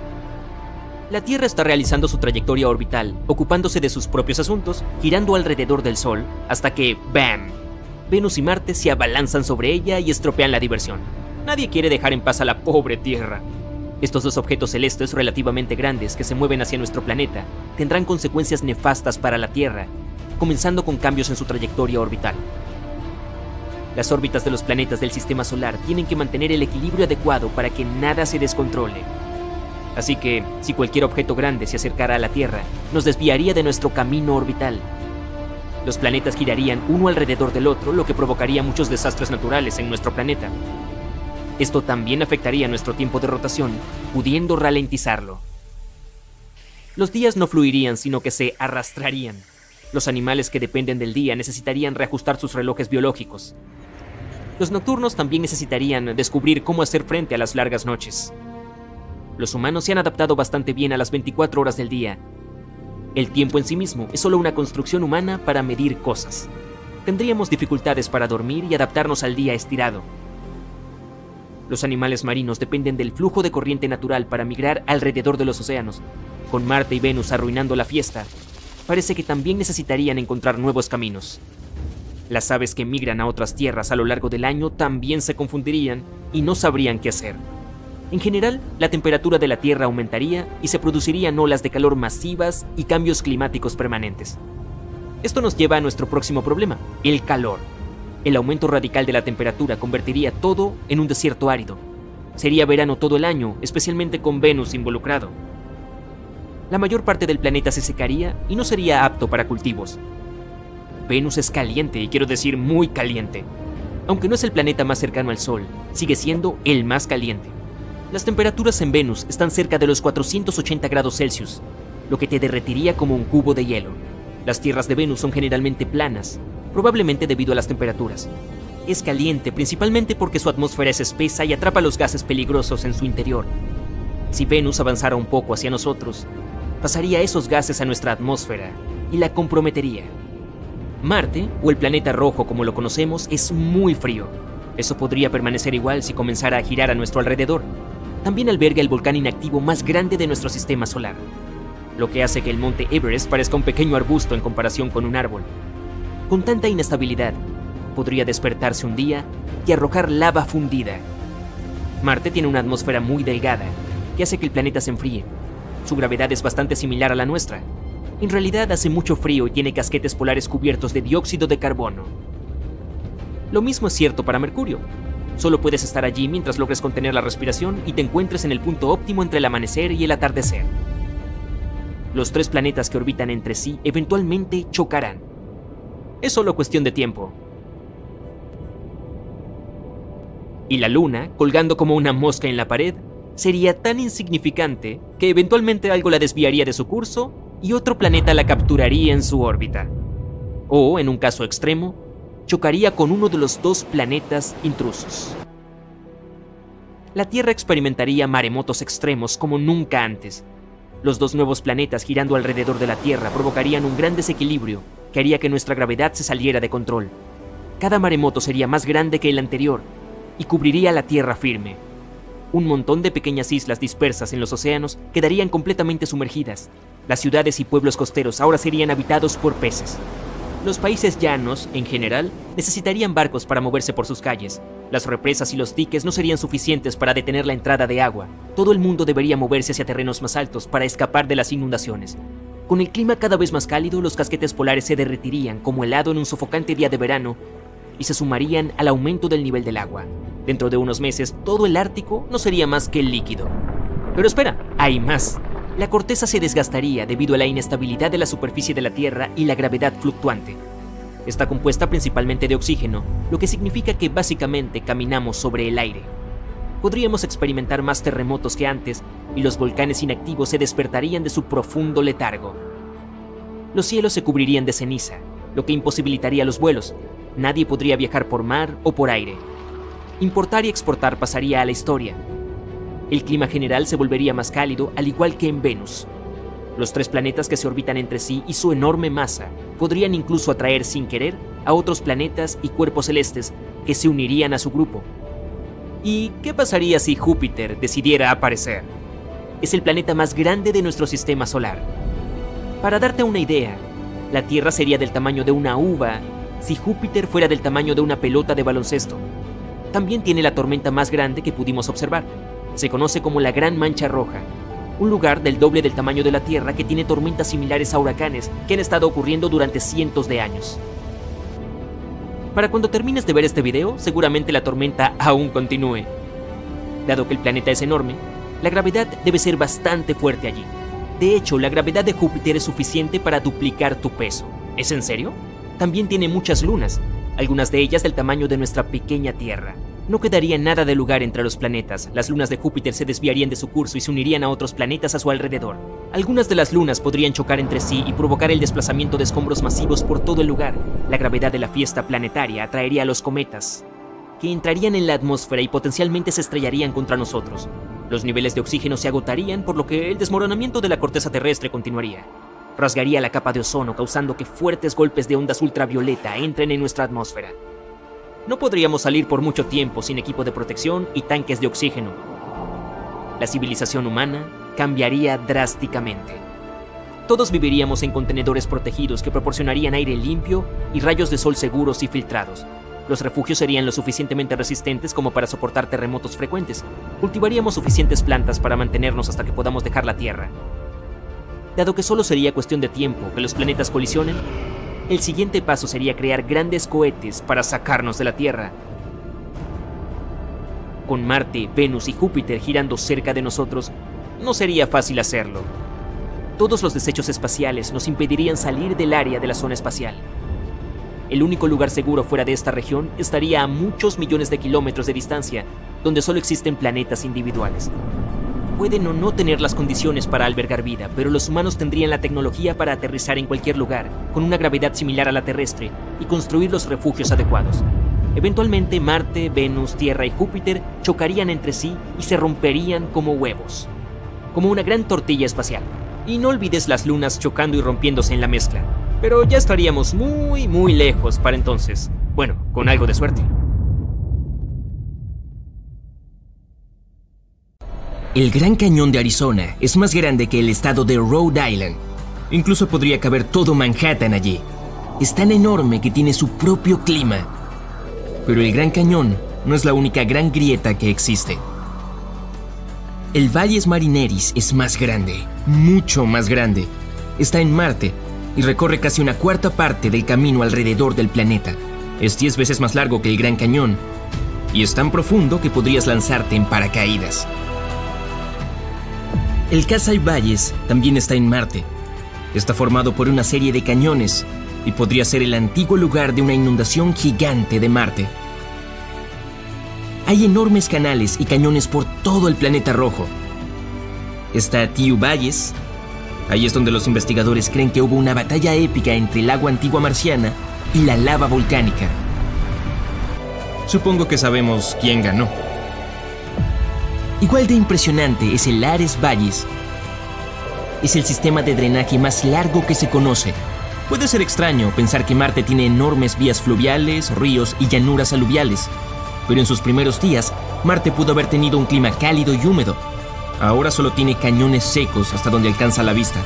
La Tierra está realizando su trayectoria orbital, ocupándose de sus propios asuntos, girando alrededor del Sol, hasta que ¡bam! Venus y Marte se abalanzan sobre ella y estropean la diversión. Nadie quiere dejar en paz a la pobre Tierra. Estos dos objetos celestes relativamente grandes que se mueven hacia nuestro planeta tendrán consecuencias nefastas para la Tierra, comenzando con cambios en su trayectoria orbital. Las órbitas de los planetas del sistema solar tienen que mantener el equilibrio adecuado para que nada se descontrole. Así que, si cualquier objeto grande se acercara a la Tierra, nos desviaría de nuestro camino orbital. Los planetas girarían uno alrededor del otro, lo que provocaría muchos desastres naturales en nuestro planeta. Esto también afectaría nuestro tiempo de rotación, pudiendo ralentizarlo. Los días no fluirían, sino que se arrastrarían. Los animales que dependen del día necesitarían reajustar sus relojes biológicos. Los nocturnos también necesitarían descubrir cómo hacer frente a las largas noches. Los humanos se han adaptado bastante bien a las 24 horas del día. El tiempo en sí mismo es solo una construcción humana para medir cosas. Tendríamos dificultades para dormir y adaptarnos al día estirado. Los animales marinos dependen del flujo de corriente natural para migrar alrededor de los océanos. Con Marte y Venus arruinando la fiesta, parece que también necesitarían encontrar nuevos caminos. Las aves que migran a otras tierras a lo largo del año también se confundirían y no sabrían qué hacer. En general, la temperatura de la Tierra aumentaría y se producirían olas de calor masivas y cambios climáticos permanentes. Esto nos lleva a nuestro próximo problema, el calor. El aumento radical de la temperatura convertiría todo en un desierto árido. Sería verano todo el año, especialmente con Venus involucrado. La mayor parte del planeta se secaría y no sería apto para cultivos. Venus es caliente, y quiero decir muy caliente. Aunque no es el planeta más cercano al Sol, sigue siendo el más caliente. Las temperaturas en Venus están cerca de los 480 grados Celsius, lo que te derretiría como un cubo de hielo. Las tierras de Venus son generalmente planas, probablemente debido a las temperaturas. Es caliente principalmente porque su atmósfera es espesa y atrapa los gases peligrosos en su interior. Si Venus avanzara un poco hacia nosotros, pasaría esos gases a nuestra atmósfera y la comprometería. Marte, o el planeta rojo como lo conocemos, es muy frío. Eso podría permanecer igual si comenzara a girar a nuestro alrededor. También alberga el volcán inactivo más grande de nuestro sistema solar, lo que hace que el monte Everest parezca un pequeño arbusto en comparación con un árbol. Con tanta inestabilidad, podría despertarse un día y arrojar lava fundida. Marte tiene una atmósfera muy delgada, que hace que el planeta se enfríe. Su gravedad es bastante similar a la nuestra. En realidad hace mucho frío y tiene casquetes polares cubiertos de dióxido de carbono. Lo mismo es cierto para Mercurio. Solo puedes estar allí mientras logres contener la respiración y te encuentres en el punto óptimo entre el amanecer y el atardecer. Los tres planetas que orbitan entre sí eventualmente chocarán. Es solo cuestión de tiempo. Y la Luna, colgando como una mosca en la pared, sería tan insignificante que eventualmente algo la desviaría de su curso y otro planeta la capturaría en su órbita. O, en un caso extremo, chocaría con uno de los dos planetas intrusos. La Tierra experimentaría maremotos extremos como nunca antes. Los dos nuevos planetas girando alrededor de la Tierra provocarían un gran desequilibrio que haría que nuestra gravedad se saliera de control. Cada maremoto sería más grande que el anterior y cubriría la Tierra firme. Un montón de pequeñas islas dispersas en los océanos quedarían completamente sumergidas. Las ciudades y pueblos costeros ahora serían habitados por peces. Los países llanos, en general, necesitarían barcos para moverse por sus calles. Las represas y los diques no serían suficientes para detener la entrada de agua. Todo el mundo debería moverse hacia terrenos más altos para escapar de las inundaciones. Con el clima cada vez más cálido, los casquetes polares se derretirían como helado en un sofocante día de verano y se sumarían al aumento del nivel del agua. Dentro de unos meses, todo el Ártico no sería más que líquido. Pero espera, hay más. La corteza se desgastaría debido a la inestabilidad de la superficie de la Tierra y la gravedad fluctuante. Está compuesta principalmente de oxígeno, lo que significa que básicamente caminamos sobre el aire. Podríamos experimentar más terremotos que antes y los volcanes inactivos se despertarían de su profundo letargo. Los cielos se cubrirían de ceniza, lo que imposibilitaría los vuelos. Nadie podría viajar por mar o por aire. Importar y exportar pasaría a la historia. El clima general se volvería más cálido, al igual que en Venus. Los 3 planetas que se orbitan entre sí y su enorme masa podrían incluso atraer sin querer a otros planetas y cuerpos celestes que se unirían a su grupo. ¿Y qué pasaría si Júpiter decidiera aparecer? Es el planeta más grande de nuestro sistema solar. Para darte una idea, la Tierra sería del tamaño de una uva si Júpiter fuera del tamaño de una pelota de baloncesto. También tiene la tormenta más grande que pudimos observar. Se conoce como la Gran Mancha Roja, un lugar del doble del tamaño de la Tierra que tiene tormentas similares a huracanes que han estado ocurriendo durante cientos de años. Para cuando termines de ver este video, seguramente la tormenta aún continúe. Dado que el planeta es enorme, la gravedad debe ser bastante fuerte allí. De hecho, la gravedad de Júpiter es suficiente para duplicar tu peso. ¿Es en serio? También tiene muchas lunas, algunas de ellas del tamaño de nuestra pequeña Tierra. No quedaría nada de lugar entre los planetas. Las lunas de Júpiter se desviarían de su curso y se unirían a otros planetas a su alrededor. Algunas de las lunas podrían chocar entre sí y provocar el desplazamiento de escombros masivos por todo el lugar. La gravedad de la fiesta planetaria atraería a los cometas, que entrarían en la atmósfera y potencialmente se estrellarían contra nosotros. Los niveles de oxígeno se agotarían, por lo que el desmoronamiento de la corteza terrestre continuaría. Rasgaría la capa de ozono, causando que fuertes golpes de ondas ultravioleta entren en nuestra atmósfera. No podríamos salir por mucho tiempo sin equipo de protección y tanques de oxígeno. La civilización humana cambiaría drásticamente. Todos viviríamos en contenedores protegidos que proporcionarían aire limpio y rayos de sol seguros y filtrados. Los refugios serían lo suficientemente resistentes como para soportar terremotos frecuentes. Cultivaríamos suficientes plantas para mantenernos hasta que podamos dejar la Tierra. Dado que solo sería cuestión de tiempo que los planetas colisionen, el siguiente paso sería crear grandes cohetes para sacarnos de la Tierra. Con Marte, Venus y Júpiter girando cerca de nosotros, no sería fácil hacerlo. Todos los desechos espaciales nos impedirían salir del área de la zona espacial. El único lugar seguro fuera de esta región estaría a muchos millones de kilómetros de distancia, donde solo existen planetas individuales. Pueden o no tener las condiciones para albergar vida, pero los humanos tendrían la tecnología para aterrizar en cualquier lugar, con una gravedad similar a la terrestre, y construir los refugios adecuados. Eventualmente, Marte, Venus, Tierra y Júpiter chocarían entre sí y se romperían como huevos, como una gran tortilla espacial. Y no olvides las lunas chocando y rompiéndose en la mezcla. Pero ya estaríamos muy lejos para entonces. Bueno, con algo de suerte. El Gran Cañón de Arizona es más grande que el estado de Rhode Island. Incluso podría caber todo Manhattan allí. Es tan enorme que tiene su propio clima. Pero el Gran Cañón no es la única gran grieta que existe. El Valles Marineris es más grande, mucho más grande. Está en Marte y recorre casi una cuarta parte del camino alrededor del planeta. Es 10 veces más largo que el Gran Cañón y es tan profundo que podrías lanzarte en paracaídas. El Kasai Valles también está en Marte. Está formado por una serie de cañones y podría ser el antiguo lugar de una inundación gigante de Marte. Hay enormes canales y cañones por todo el planeta rojo. Está Tew Valles. Ahí es donde los investigadores creen que hubo una batalla épica entre el agua antigua marciana y la lava volcánica. Supongo que sabemos quién ganó. Igual de impresionante es el Ares Valles. Es el sistema de drenaje más largo que se conoce. Puede ser extraño pensar que Marte tiene enormes vías fluviales, ríos y llanuras aluviales, pero en sus primeros días, Marte pudo haber tenido un clima cálido y húmedo. Ahora solo tiene cañones secos hasta donde alcanza la vista.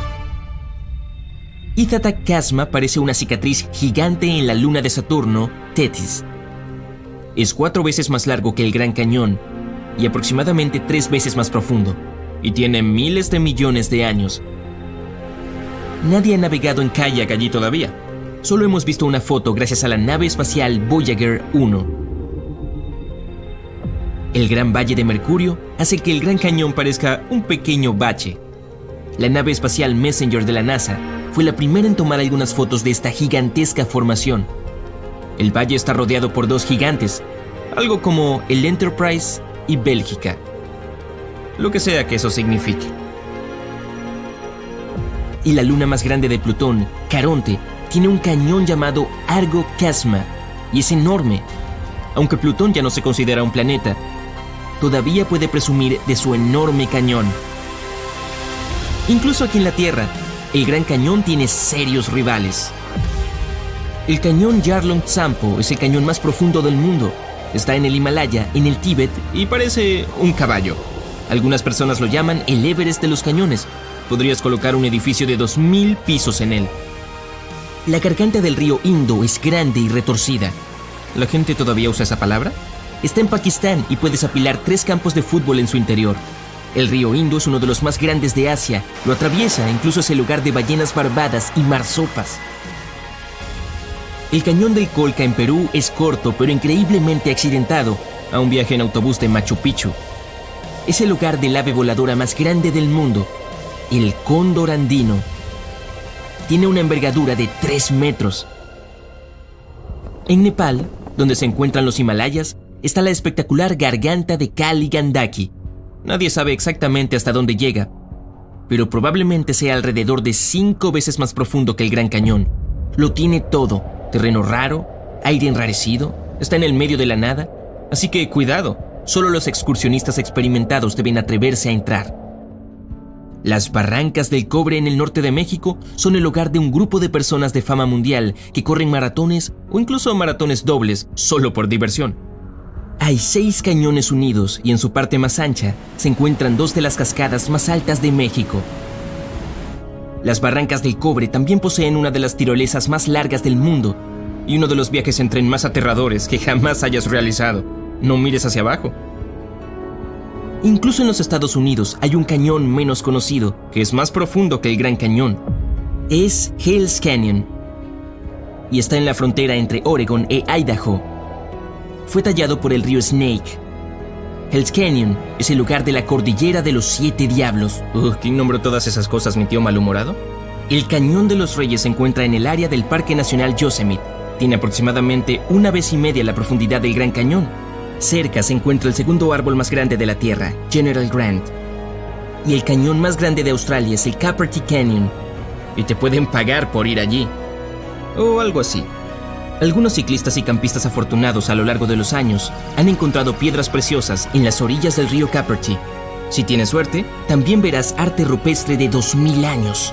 Íthata Casma parece una cicatriz gigante en la luna de Saturno, Tethys. Es 4 veces más largo que el Gran Cañón y aproximadamente 3 veces más profundo, y tiene miles de millones de años. Nadie ha navegado en kayak allí todavía. Solo hemos visto una foto gracias a la nave espacial Voyager 1. El Gran Valle de Mercurio hace que el Gran Cañón parezca un pequeño bache. La nave espacial Messenger de la NASA fue la primera en tomar algunas fotos de esta gigantesca formación. El valle está rodeado por dos gigantes, algo como el Enterprise y Bélgica, lo que sea que eso signifique. Y la luna más grande de Plutón, Caronte, tiene un cañón llamado Argo Casma, y es enorme. Aunque Plutón ya no se considera un planeta, todavía puede presumir de su enorme cañón. Incluso aquí en la Tierra, el Gran Cañón tiene serios rivales. El cañón Yarlung Tsampo es el cañón más profundo del mundo. Está en el Himalaya, en el Tíbet, y parece un caballo. Algunas personas lo llaman el Everest de los cañones. Podrías colocar un edificio de 2000 pisos en él. La garganta del río Indo es grande y retorcida. ¿La gente todavía usa esa palabra? Está en Pakistán y puedes apilar 3 campos de fútbol en su interior. El río Indo es uno de los más grandes de Asia. Lo atraviesa, incluso es el lugar de ballenas barbadas y marsopas. El cañón del Colca en Perú es corto pero increíblemente accidentado a un viaje en autobús de Machu Picchu. Es el hogar del ave voladora más grande del mundo, el cóndor andino. Tiene una envergadura de 3 metros. En Nepal, donde se encuentran los Himalayas, está la espectacular garganta de Kali Gandaki. Nadie sabe exactamente hasta dónde llega, pero probablemente sea alrededor de 5 veces más profundo que el Gran Cañón. Lo tiene todo: terreno raro, aire enrarecido, está en el medio de la nada, así que cuidado, solo los excursionistas experimentados deben atreverse a entrar. Las Barrancas del Cobre en el norte de México son el hogar de un grupo de personas de fama mundial que corren maratones o incluso maratones dobles solo por diversión. Hay 6 cañones unidos y en su parte más ancha se encuentran 2 de las cascadas más altas de México. Las Barrancas del Cobre también poseen una de las tirolesas más largas del mundo y uno de los viajes en tren más aterradores que jamás hayas realizado. No mires hacia abajo. Incluso en los Estados Unidos hay un cañón menos conocido, que es más profundo que el Gran Cañón. Es Hell's Canyon y está en la frontera entre Oregon e Idaho. Fue tallado por el río Snake. Hell's Canyon es el lugar de la cordillera de los 7 diablos. ¿Quién nombró todas esas cosas, mi tío malhumorado? El Cañón de los Reyes se encuentra en el área del Parque Nacional Yosemite. Tiene aproximadamente 1,5 veces la profundidad del Gran Cañón. Cerca se encuentra el segundo árbol más grande de la Tierra, General Grant. Y el cañón más grande de Australia es el Capertee Canyon. Y te pueden pagar por ir allí. O algo así. Algunos ciclistas y campistas afortunados a lo largo de los años han encontrado piedras preciosas en las orillas del río Capertee. Si tienes suerte, también verás arte rupestre de 2000 años.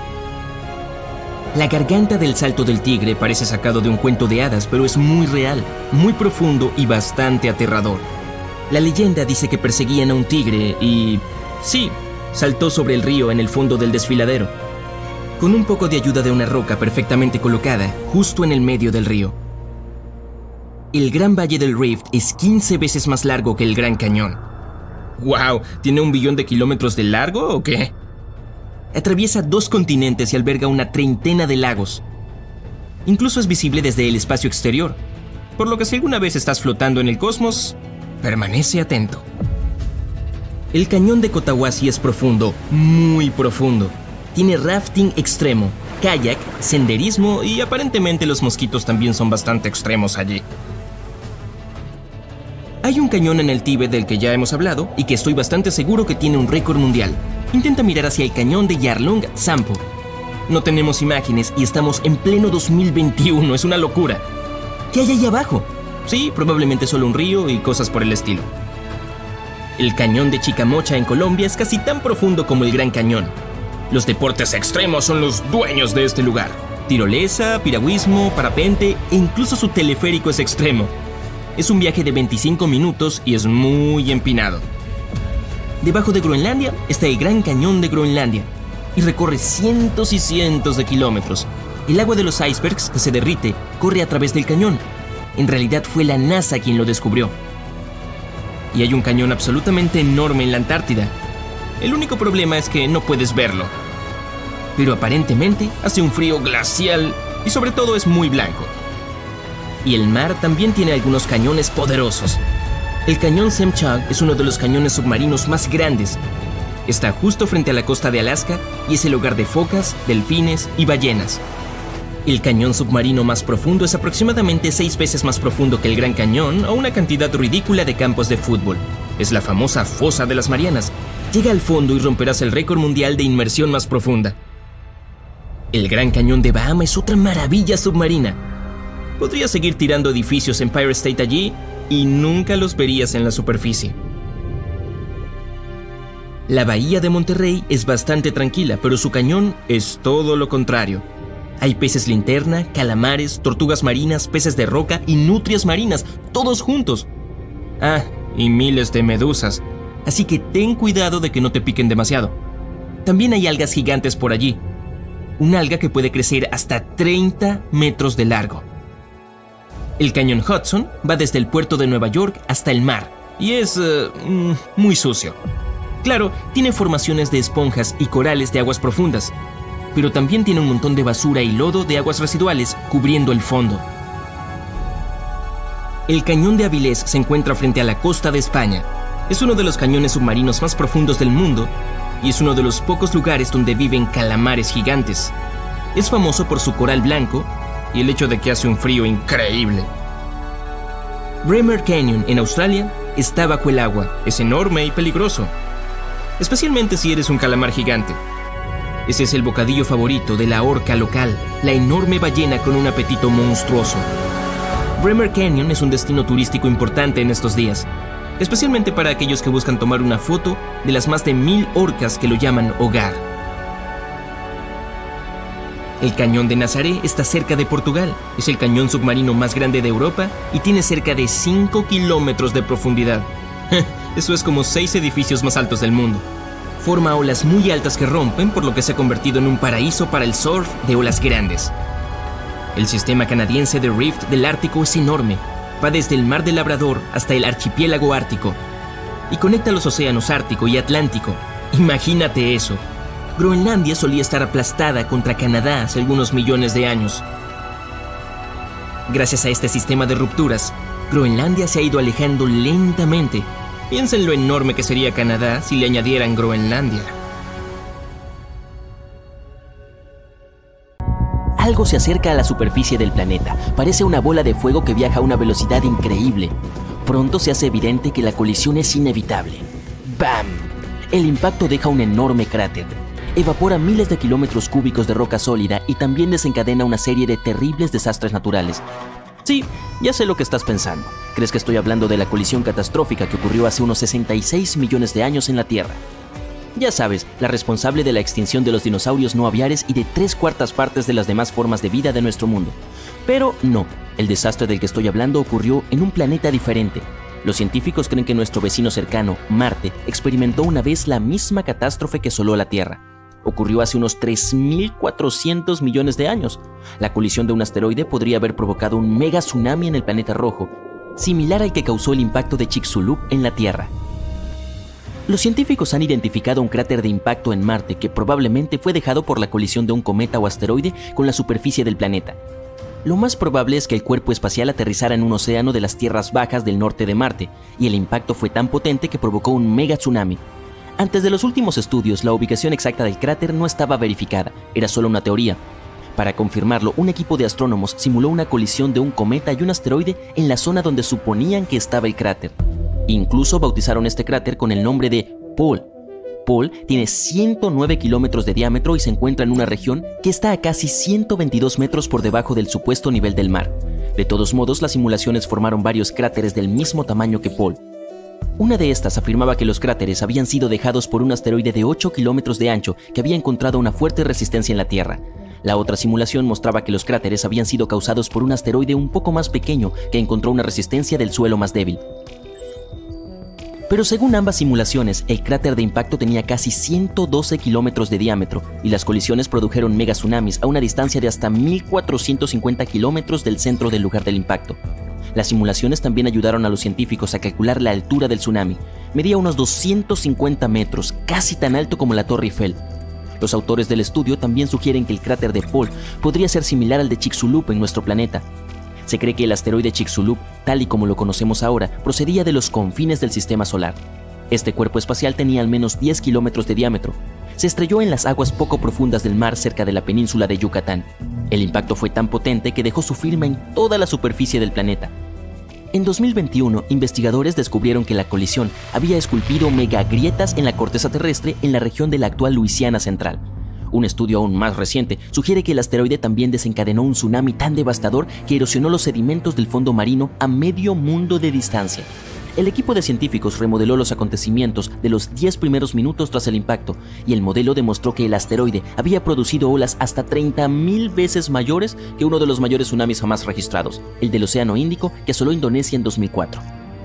La garganta del Salto del Tigre parece sacado de un cuento de hadas, pero es muy real, muy profundo y bastante aterrador. La leyenda dice que perseguían a un tigre y... sí, saltó sobre el río en el fondo del desfiladero, con un poco de ayuda de una roca perfectamente colocada justo en el medio del río. El Gran Valle del Rift es 15 veces más largo que el Gran Cañón. ¡Wow! ¿Tiene 1 billón de kilómetros de largo o qué? Atraviesa 2 continentes y alberga una 30 de lagos. Incluso es visible desde el espacio exterior, por lo que si alguna vez estás flotando en el cosmos, permanece atento. El cañón de Cotahuasi es profundo, muy profundo. Tiene rafting extremo, kayak, senderismo y aparentemente los mosquitos también son bastante extremos allí. Hay un cañón en el Tíbet del que ya hemos hablado y que estoy bastante seguro que tiene un récord mundial. Intenta mirar hacia el cañón de Yarlung Tsampo. No tenemos imágenes y estamos en pleno 2021, es una locura. ¿Qué hay ahí abajo? Sí, probablemente solo un río y cosas por el estilo. El cañón de Chicamocha en Colombia es casi tan profundo como el Gran Cañón. Los deportes extremos son los dueños de este lugar. Tirolesa, piragüismo, parapente e incluso su teleférico es extremo. Es un viaje de 25 minutos y es muy empinado. Debajo de Groenlandia está el Gran Cañón de Groenlandia y recorre cientos y cientos de kilómetros. El agua de los icebergs que se derrite corre a través del cañón. En realidad fue la NASA quien lo descubrió. Y hay un cañón absolutamente enorme en la Antártida. El único problema es que no puedes verlo. Pero aparentemente hace un frío glacial y sobre todo es muy blanco. Y el mar también tiene algunos cañones poderosos. El cañón Semchug es uno de los cañones submarinos más grandes. Está justo frente a la costa de Alaska y es el hogar de focas, delfines y ballenas. El cañón submarino más profundo es aproximadamente 6 veces más profundo que el Gran Cañón o una cantidad ridícula de campos de fútbol. Es la famosa Fosa de las Marianas. Llega al fondo y romperás el récord mundial de inmersión más profunda. El Gran Cañón de Bahama es otra maravilla submarina. Podrías seguir tirando edificios en Empire State allí y nunca los verías en la superficie. La bahía de Monterrey es bastante tranquila, pero su cañón es todo lo contrario. Hay peces linterna, calamares, tortugas marinas, peces de roca y nutrias marinas, todos juntos. Ah, y miles de medusas, así que ten cuidado de que no te piquen demasiado. También hay algas gigantes por allí. Un alga que puede crecer hasta 30 metros de largo. El cañón Hudson va desde el puerto de Nueva York hasta el mar y es muy sucio. Claro, tiene formaciones de esponjas y corales de aguas profundas, pero también tiene un montón de basura y lodo de aguas residuales cubriendo el fondo. El cañón de Avilés se encuentra frente a la costa de España. Es uno de los cañones submarinos más profundos del mundo y es uno de los pocos lugares donde viven calamares gigantes. Es famoso por su coral blanco y el hecho de que hace un frío increíble. Bremer Canyon, en Australia, está bajo el agua. Es enorme y peligroso, especialmente si eres un calamar gigante. Ese es el bocadillo favorito de la orca local, la enorme ballena con un apetito monstruoso. Bremer Canyon es un destino turístico importante en estos días, especialmente para aquellos que buscan tomar una foto de las más de 1000 orcas que lo llaman hogar. El cañón de Nazaré está cerca de Portugal. Es el cañón submarino más grande de Europa y tiene cerca de 5 kilómetros de profundidad. Eso es como 6 edificios más altos del mundo. Forma olas muy altas que rompen, por lo que se ha convertido en un paraíso para el surf de olas grandes. El sistema canadiense de Rift del Ártico es enorme. Va desde el mar del Labrador hasta el archipiélago ártico y conecta los océanos Ártico y Atlántico. Imagínate eso. Groenlandia solía estar aplastada contra Canadá hace algunos millones de años. Gracias a este sistema de rupturas, Groenlandia se ha ido alejando lentamente. Piensa en lo enorme que sería Canadá si le añadieran Groenlandia. Algo se acerca a la superficie del planeta. Parece una bola de fuego que viaja a una velocidad increíble. Pronto se hace evidente que la colisión es inevitable. ¡Bam! El impacto deja un enorme cráter. Evapora miles de kilómetros cúbicos de roca sólida y también desencadena una serie de terribles desastres naturales. Sí, ya sé lo que estás pensando. ¿Crees que estoy hablando de la colisión catastrófica que ocurrió hace unos 66 millones de años en la Tierra? Ya sabes, la responsable de la extinción de los dinosaurios no aviares y de 3/4 partes de las demás formas de vida de nuestro mundo. Pero no, el desastre del que estoy hablando ocurrió en un planeta diferente. Los científicos creen que nuestro vecino cercano, Marte, experimentó una vez la misma catástrofe que asoló la Tierra. Ocurrió hace unos 3.400 millones de años. La colisión de un asteroide podría haber provocado un mega tsunami en el planeta rojo, similar al que causó el impacto de Chicxulub en la Tierra. Los científicos han identificado un cráter de impacto en Marte que probablemente fue dejado por la colisión de un cometa o asteroide con la superficie del planeta. Lo más probable es que el cuerpo espacial aterrizara en un océano de las tierras bajas del norte de Marte, y el impacto fue tan potente que provocó un mega tsunami. Antes de los últimos estudios, la ubicación exacta del cráter no estaba verificada, era solo una teoría. Para confirmarlo, un equipo de astrónomos simuló una colisión de un cometa y un asteroide en la zona donde suponían que estaba el cráter. Incluso bautizaron este cráter con el nombre de Paul. Paul tiene 109 kilómetros de diámetro y se encuentra en una región que está a casi 122 metros por debajo del supuesto nivel del mar. De todos modos, las simulaciones formaron varios cráteres del mismo tamaño que Paul. Una de estas afirmaba que los cráteres habían sido dejados por un asteroide de 8 kilómetros de ancho que había encontrado una fuerte resistencia en la Tierra. La otra simulación mostraba que los cráteres habían sido causados por un asteroide un poco más pequeño que encontró una resistencia del suelo más débil. Pero según ambas simulaciones, el cráter de impacto tenía casi 112 kilómetros de diámetro y las colisiones produjeron megatsunamis a una distancia de hasta 1.450 kilómetros del centro del lugar del impacto. Las simulaciones también ayudaron a los científicos a calcular la altura del tsunami. Medía unos 250 metros, casi tan alto como la Torre Eiffel. Los autores del estudio también sugieren que el cráter de Paul podría ser similar al de Chicxulub en nuestro planeta. Se cree que el asteroide Chicxulub, tal y como lo conocemos ahora, procedía de los confines del sistema solar. Este cuerpo espacial tenía al menos 10 kilómetros de diámetro. Se estrelló en las aguas poco profundas del mar cerca de la península de Yucatán. El impacto fue tan potente que dejó su firma en toda la superficie del planeta. En 2021, investigadores descubrieron que la colisión había esculpido megagrietas en la corteza terrestre en la región de la actual Luisiana Central. Un estudio aún más reciente sugiere que el asteroide también desencadenó un tsunami tan devastador que erosionó los sedimentos del fondo marino a medio mundo de distancia. El equipo de científicos remodeló los acontecimientos de los 10 primeros minutos tras el impacto, y el modelo demostró que el asteroide había producido olas hasta 30.000 veces mayores que uno de los mayores tsunamis jamás registrados, el del Océano Índico, que asoló Indonesia en 2004.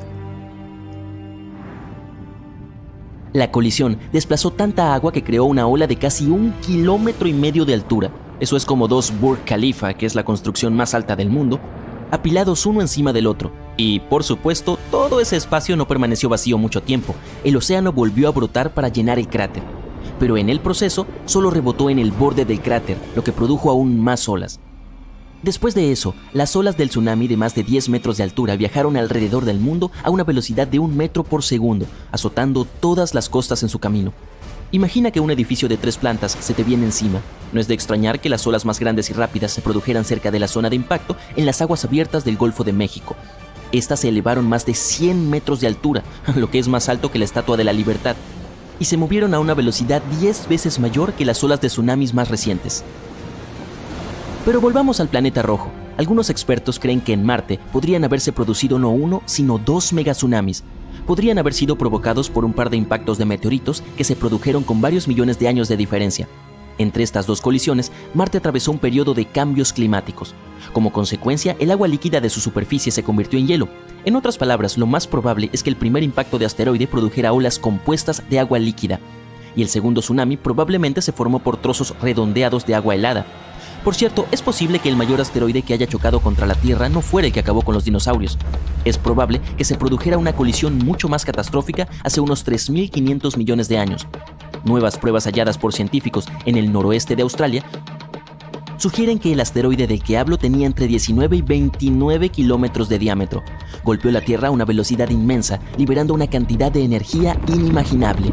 La colisión desplazó tanta agua que creó una ola de casi 1,5 kilómetros de altura. Eso es como 2 Burj Khalifa, que es la construcción más alta del mundo, apilados uno encima del otro. Y, por supuesto, todo ese espacio no permaneció vacío mucho tiempo. El océano volvió a brotar para llenar el cráter. Pero en el proceso, solo rebotó en el borde del cráter, lo que produjo aún más olas. Después de eso, las olas del tsunami de más de 10 metros de altura viajaron alrededor del mundo a una velocidad de 1 metro por segundo, azotando todas las costas en su camino. Imagina que un edificio de 3 plantas se te viene encima. No es de extrañar que las olas más grandes y rápidas se produjeran cerca de la zona de impacto en las aguas abiertas del Golfo de México. Estas se elevaron más de 100 metros de altura, lo que es más alto que la Estatua de la Libertad, y se movieron a una velocidad 10 veces mayor que las olas de tsunamis más recientes. Pero volvamos al planeta rojo. Algunos expertos creen que en Marte podrían haberse producido no 1, sino 2 megatsunamis. Podrían haber sido provocados por un par de impactos de meteoritos que se produjeron con varios millones de años de diferencia. Entre estas 2 colisiones, Marte atravesó un periodo de cambios climáticos. Como consecuencia, el agua líquida de su superficie se convirtió en hielo. En otras palabras, lo más probable es que el primer impacto de asteroide produjera olas compuestas de agua líquida, y el segundo tsunami probablemente se formó por trozos redondeados de agua helada. Por cierto, es posible que el mayor asteroide que haya chocado contra la Tierra no fuera el que acabó con los dinosaurios. Es probable que se produjera una colisión mucho más catastrófica hace unos 3.500 millones de años. Nuevas pruebas halladas por científicos en el noroeste de Australia sugieren que el asteroide del que hablo tenía entre 19 y 29 kilómetros de diámetro. Golpeó la Tierra a una velocidad inmensa, liberando una cantidad de energía inimaginable.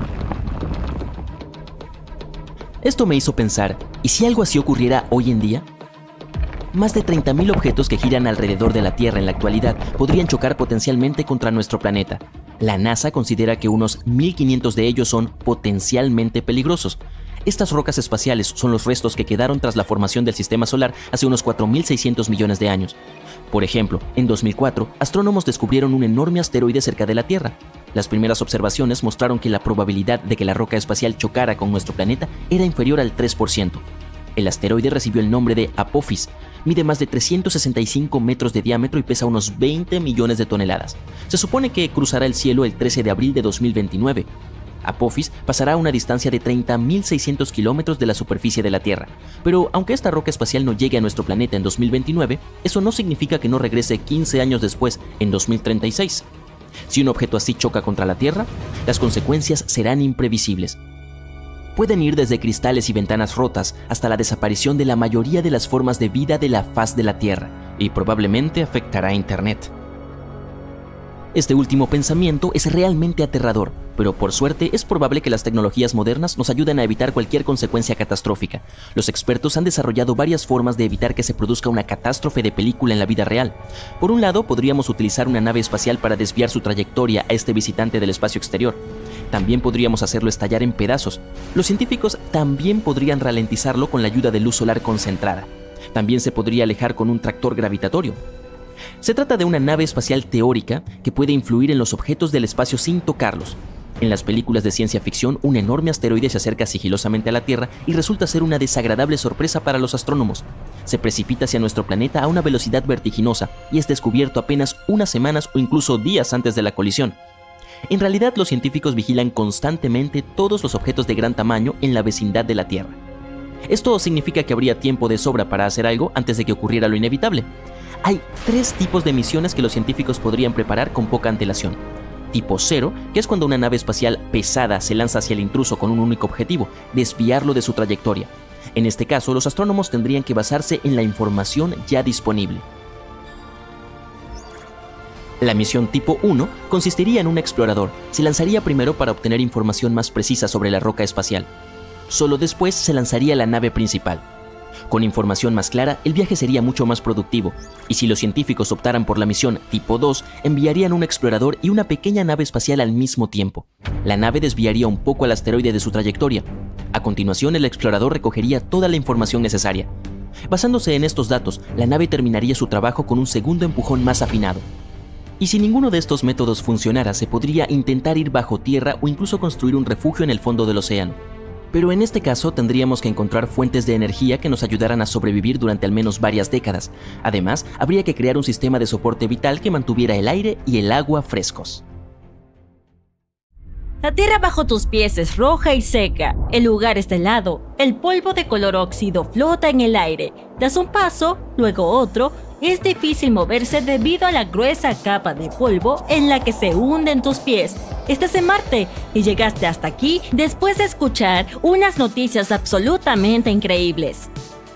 Esto me hizo pensar, ¿y si algo así ocurriera hoy en día? Más de 30.000 objetos que giran alrededor de la Tierra en la actualidad podrían chocar potencialmente contra nuestro planeta. La NASA considera que unos 1.500 de ellos son potencialmente peligrosos. Estas rocas espaciales son los restos que quedaron tras la formación del sistema solar hace unos 4.600 millones de años. Por ejemplo, en 2004, astrónomos descubrieron un enorme asteroide cerca de la Tierra. Las primeras observaciones mostraron que la probabilidad de que la roca espacial chocara con nuestro planeta era inferior al 3%. El asteroide recibió el nombre de Apophis, mide más de 365 metros de diámetro y pesa unos 20 millones de toneladas. Se supone que cruzará el cielo el 13 de abril de 2029. Apophis pasará a una distancia de 30.600 kilómetros de la superficie de la Tierra. Pero aunque esta roca espacial no llegue a nuestro planeta en 2029, eso no significa que no regrese 15 años después, en 2036. Si un objeto así choca contra la Tierra, las consecuencias serán imprevisibles. Pueden ir desde cristales y ventanas rotas hasta la desaparición de la mayoría de las formas de vida de la faz de la Tierra, y probablemente afectará a Internet. Este último pensamiento es realmente aterrador, pero por suerte es probable que las tecnologías modernas nos ayuden a evitar cualquier consecuencia catastrófica. Los expertos han desarrollado varias formas de evitar que se produzca una catástrofe de película en la vida real. Por un lado, podríamos utilizar una nave espacial para desviar su trayectoria a este visitante del espacio exterior. También podríamos hacerlo estallar en pedazos. Los científicos también podrían ralentizarlo con la ayuda de luz solar concentrada. También se podría alejar con un tractor gravitatorio. Se trata de una nave espacial teórica que puede influir en los objetos del espacio sin tocarlos. En las películas de ciencia ficción, un enorme asteroide se acerca sigilosamente a la Tierra y resulta ser una desagradable sorpresa para los astrónomos. Se precipita hacia nuestro planeta a una velocidad vertiginosa y es descubierto apenas unas semanas o incluso días antes de la colisión. En realidad, los científicos vigilan constantemente todos los objetos de gran tamaño en la vecindad de la Tierra. Esto significa que habría tiempo de sobra para hacer algo antes de que ocurriera lo inevitable. Hay 3 tipos de misiones que los científicos podrían preparar con poca antelación. tipo 0, que es cuando una nave espacial pesada se lanza hacia el intruso con un único objetivo, desviarlo de su trayectoria. En este caso, los astrónomos tendrían que basarse en la información ya disponible. La misión tipo 1 consistiría en un explorador. Se lanzaría primero para obtener información más precisa sobre la roca espacial. Solo después se lanzaría la nave principal. Con información más clara, el viaje sería mucho más productivo, y si los científicos optaran por la misión tipo 2, enviarían un explorador y una pequeña nave espacial al mismo tiempo. La nave desviaría un poco al asteroide de su trayectoria. A continuación, el explorador recogería toda la información necesaria. Basándose en estos datos, la nave terminaría su trabajo con un segundo empujón más afinado. Y si ninguno de estos métodos funcionara, se podría intentar ir bajo tierra o incluso construir un refugio en el fondo del océano. Pero en este caso tendríamos que encontrar fuentes de energía que nos ayudaran a sobrevivir durante al menos varias décadas. Además, habría que crear un sistema de soporte vital que mantuviera el aire y el agua frescos. La tierra bajo tus pies es roja y seca, el lugar está helado, el polvo de color óxido flota en el aire. Das un paso, luego otro. Es difícil moverse debido a la gruesa capa de polvo en la que se hunden tus pies. Estás en Marte y llegaste hasta aquí después de escuchar unas noticias absolutamente increíbles.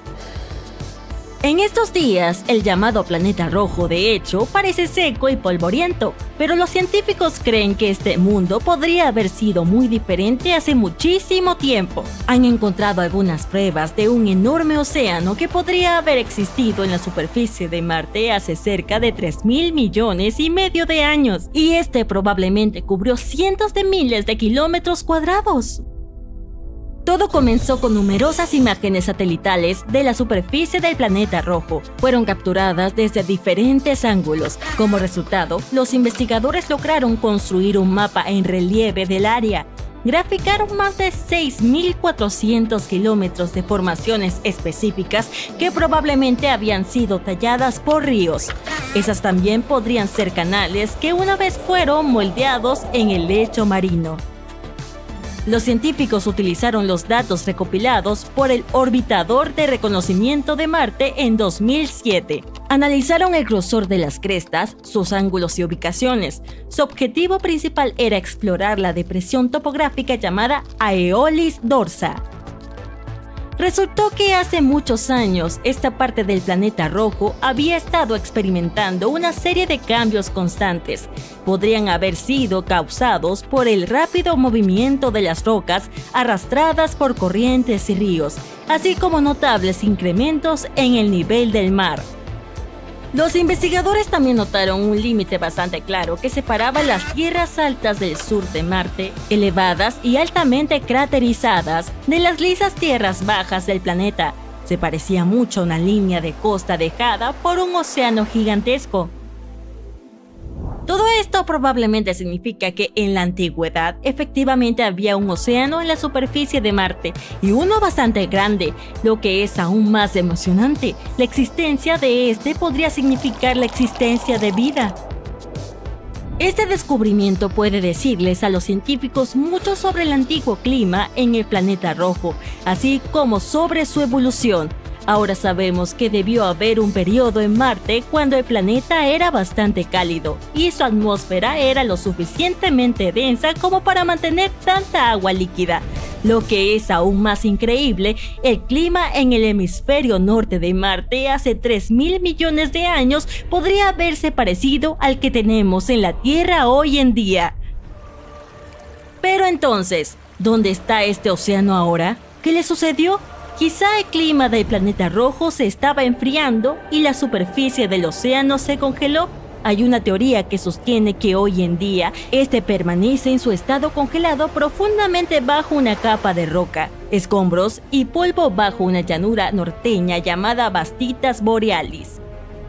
En estos días, el llamado planeta rojo de hecho parece seco y polvoriento, pero los científicos creen que este mundo podría haber sido muy diferente hace muchísimo tiempo. Han encontrado algunas pruebas de un enorme océano que podría haber existido en la superficie de Marte hace cerca de 3.000 millones y medio de años, y este probablemente cubrió cientos de miles de kilómetros cuadrados. Todo comenzó con numerosas imágenes satelitales de la superficie del planeta rojo. Fueron capturadas desde diferentes ángulos. Como resultado, los investigadores lograron construir un mapa en relieve del área. Graficaron más de 6.400 kilómetros de formaciones específicas que probablemente habían sido talladas por ríos. Esas también podrían ser canales que una vez fueron moldeados en el lecho marino. Los científicos utilizaron los datos recopilados por el Orbitador de Reconocimiento de Marte en 2007. Analizaron el grosor de las crestas, sus ángulos y ubicaciones. Su objetivo principal era explorar la depresión topográfica llamada Aeolis Dorsa. Resultó que hace muchos años esta parte del planeta rojo había estado experimentando una serie de cambios constantes. Podrían haber sido causados por el rápido movimiento de las rocas arrastradas por corrientes y ríos, así como notables incrementos en el nivel del mar. Los investigadores también notaron un límite bastante claro que separaba las tierras altas del sur de Marte, elevadas y altamente craterizadas, de las lisas tierras bajas del planeta. Se parecía mucho a una línea de costa dejada por un océano gigantesco. Todo esto probablemente significa que en la antigüedad efectivamente había un océano en la superficie de Marte, y uno bastante grande, lo que es aún más emocionante. La existencia de este podría significar la existencia de vida. Este descubrimiento puede decirles a los científicos mucho sobre el antiguo clima en el planeta rojo, así como sobre su evolución. Ahora sabemos que debió haber un periodo en Marte cuando el planeta era bastante cálido y su atmósfera era lo suficientemente densa como para mantener tanta agua líquida. Lo que es aún más increíble, el clima en el hemisferio norte de Marte hace 3.000 millones de años podría haberse parecido al que tenemos en la Tierra hoy en día. Pero entonces, ¿dónde está este océano ahora? ¿Qué le sucedió? Quizá el clima del planeta rojo se estaba enfriando y la superficie del océano se congeló. Hay una teoría que sostiene que hoy en día este permanece en su estado congelado profundamente bajo una capa de roca, escombros y polvo bajo una llanura norteña llamada Vastitas Borealis.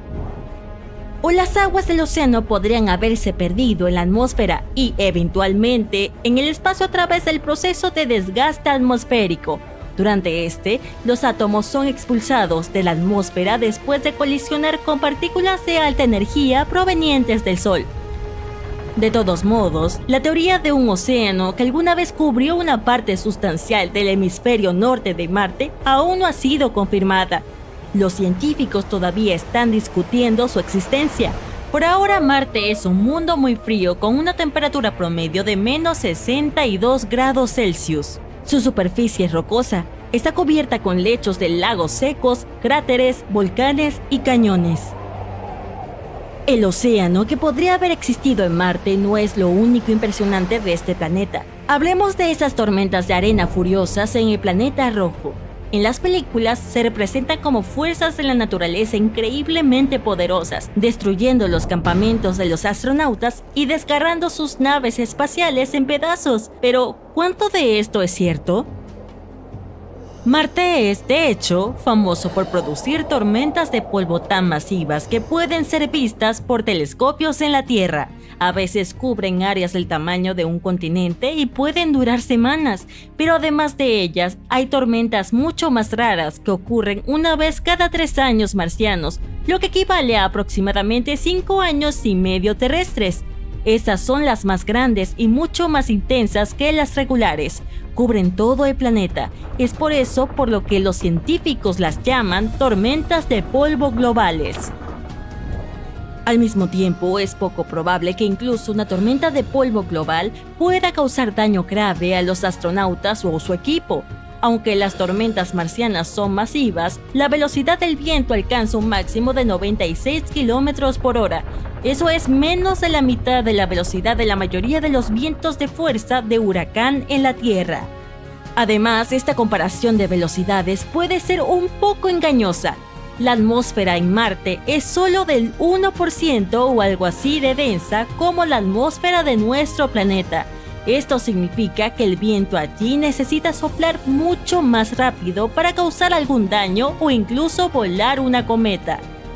O las aguas del océano podrían haberse perdido en la atmósfera y, eventualmente, en el espacio a través del proceso de desgaste atmosférico. Durante este, los átomos son expulsados de la atmósfera después de colisionar con partículas de alta energía provenientes del Sol. De todos modos, la teoría de un océano que alguna vez cubrió una parte sustancial del hemisferio norte de Marte aún no ha sido confirmada. Los científicos todavía están discutiendo su existencia. Por ahora, Marte es un mundo muy frío con una temperatura promedio de menos 62 grados Celsius. Su superficie es rocosa, está cubierta con lechos de lagos secos, cráteres, volcanes y cañones. El océano que podría haber existido en Marte no es lo único impresionante de este planeta. Hablemos de esas tormentas de arena furiosas en el planeta rojo. En las películas se representan como fuerzas de la naturaleza increíblemente poderosas, destruyendo los campamentos de los astronautas y desgarrando sus naves espaciales en pedazos. Pero, ¿cuánto de esto es cierto? Marte es, de hecho, famoso por producir tormentas de polvo tan masivas que pueden ser vistas por telescopios en la Tierra. A veces cubren áreas del tamaño de un continente y pueden durar semanas, pero además de ellas, hay tormentas mucho más raras que ocurren una vez cada 3 años marcianos, lo que equivale a aproximadamente 5 años y medio terrestres. Estas son las más grandes y mucho más intensas que las regulares. Cubren todo el planeta. Es por eso por lo que los científicos las llaman tormentas de polvo globales. Al mismo tiempo, es poco probable que incluso una tormenta de polvo global pueda causar daño grave a los astronautas o su equipo. Aunque las tormentas marcianas son masivas, la velocidad del viento alcanza un máximo de 96 km por hora. Eso es menos de la mitad de la velocidad de la mayoría de los vientos de fuerza de huracán en la Tierra. Además, esta comparación de velocidades puede ser un poco engañosa. La atmósfera en Marte es solo del 1% o algo así de densa como la atmósfera de nuestro planeta. Esto significa que el viento allí necesita soplar mucho más rápido para causar algún daño o incluso volar una cometa.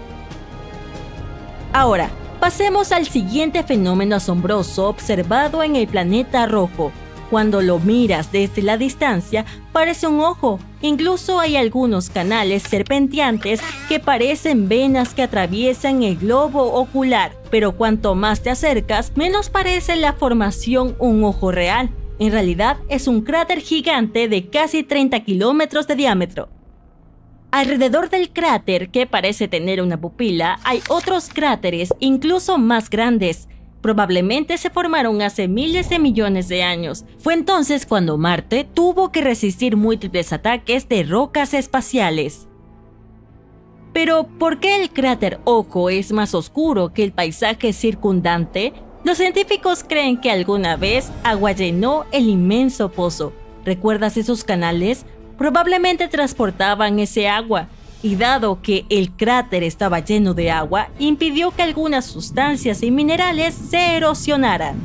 Ahora, pasemos al siguiente fenómeno asombroso observado en el planeta rojo. Cuando lo miras desde la distancia, parece un ojo. Incluso hay algunos canales serpenteantes que parecen venas que atraviesan el globo ocular. Pero cuanto más te acercas, menos parece la formación un ojo real. En realidad, es un cráter gigante de casi 30 kilómetros de diámetro. Alrededor del cráter, que parece tener una pupila, hay otros cráteres incluso más grandes. Probablemente se formaron hace miles de millones de años. Fue entonces cuando Marte tuvo que resistir múltiples ataques de rocas espaciales. Pero, ¿por qué el cráter Ojo es más oscuro que el paisaje circundante? Los científicos creen que alguna vez agua llenó el inmenso pozo. ¿Recuerdas esos canales? Probablemente transportaban ese agua. Y dado que el cráter estaba lleno de agua, impidió que algunas sustancias y minerales se erosionaran.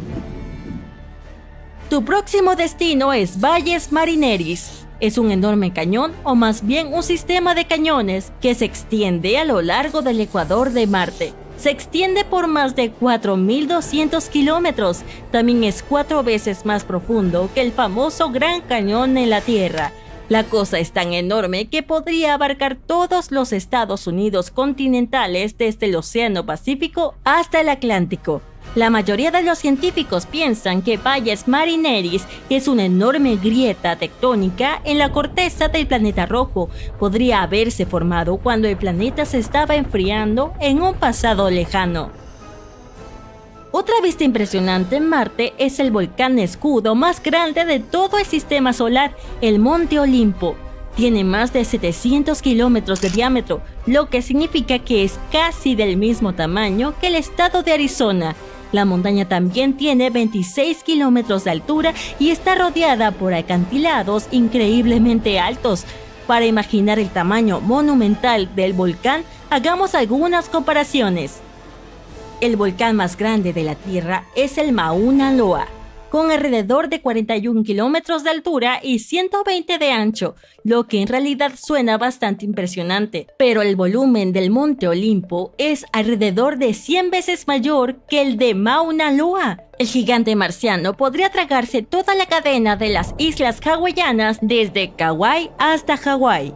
Tu próximo destino es Valles Marineris. Es un enorme cañón, o más bien un sistema de cañones, que se extiende a lo largo del ecuador de Marte. Se extiende por más de 4.200 kilómetros. También es 4 veces más profundo que el famoso Gran Cañón en la Tierra. La cosa es tan enorme que podría abarcar todos los Estados Unidos continentales desde el Océano Pacífico hasta el Atlántico. La mayoría de los científicos piensan que Valles Marineris es una enorme grieta tectónica en la corteza del planeta rojo. Podría haberse formado cuando el planeta se estaba enfriando en un pasado lejano. Otra vista impresionante en Marte es el volcán escudo más grande de todo el sistema solar, el Monte Olimpo. Tiene más de 700 kilómetros de diámetro, lo que significa que es casi del mismo tamaño que el estado de Arizona. La montaña también tiene 26 kilómetros de altura y está rodeada por acantilados increíblemente altos. Para imaginar el tamaño monumental del volcán, hagamos algunas comparaciones. El volcán más grande de la Tierra es el Mauna Loa, con alrededor de 41 kilómetros de altura y 120 de ancho, lo que en realidad suena bastante impresionante. Pero el volumen del Monte Olimpo es alrededor de 100 veces mayor que el de Mauna Loa. El gigante marciano podría tragarse toda la cadena de las islas hawaianas desde Kauai hasta Hawái.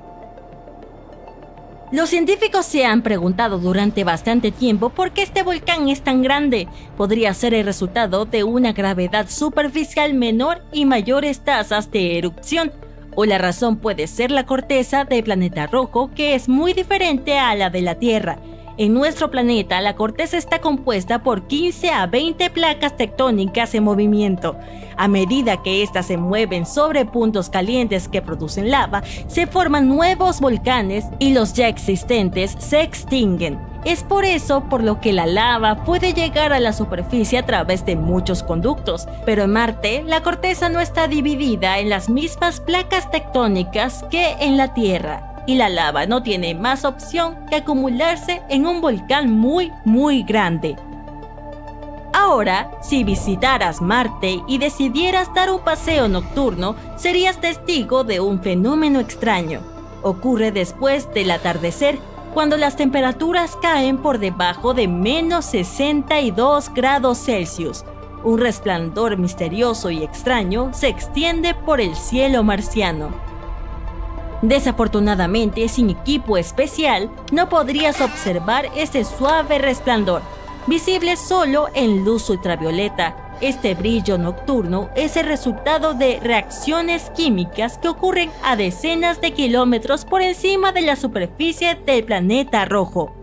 Los científicos se han preguntado durante bastante tiempo por qué este volcán es tan grande. Podría ser el resultado de una gravedad superficial menor y mayores tasas de erupción. O la razón puede ser la corteza del planeta rojo, que es muy diferente a la de la Tierra. En nuestro planeta, la corteza está compuesta por 15 a 20 placas tectónicas en movimiento. A medida que éstas se mueven sobre puntos calientes que producen lava, se forman nuevos volcanes y los ya existentes se extinguen. Es por eso por lo que la lava puede llegar a la superficie a través de muchos conductos. Pero en Marte, la corteza no está dividida en las mismas placas tectónicas que en la Tierra. Y la lava no tiene más opción que acumularse en un volcán muy grande. Ahora, si visitaras Marte y decidieras dar un paseo nocturno, serías testigo de un fenómeno extraño. Ocurre después del atardecer, cuando las temperaturas caen por debajo de menos 62 grados Celsius. Un resplandor misterioso y extraño se extiende por el cielo marciano. Desafortunadamente, sin equipo especial, no podrías observar ese suave resplandor, visible solo en luz ultravioleta. Este brillo nocturno es el resultado de reacciones químicas que ocurren a decenas de kilómetros por encima de la superficie del planeta rojo.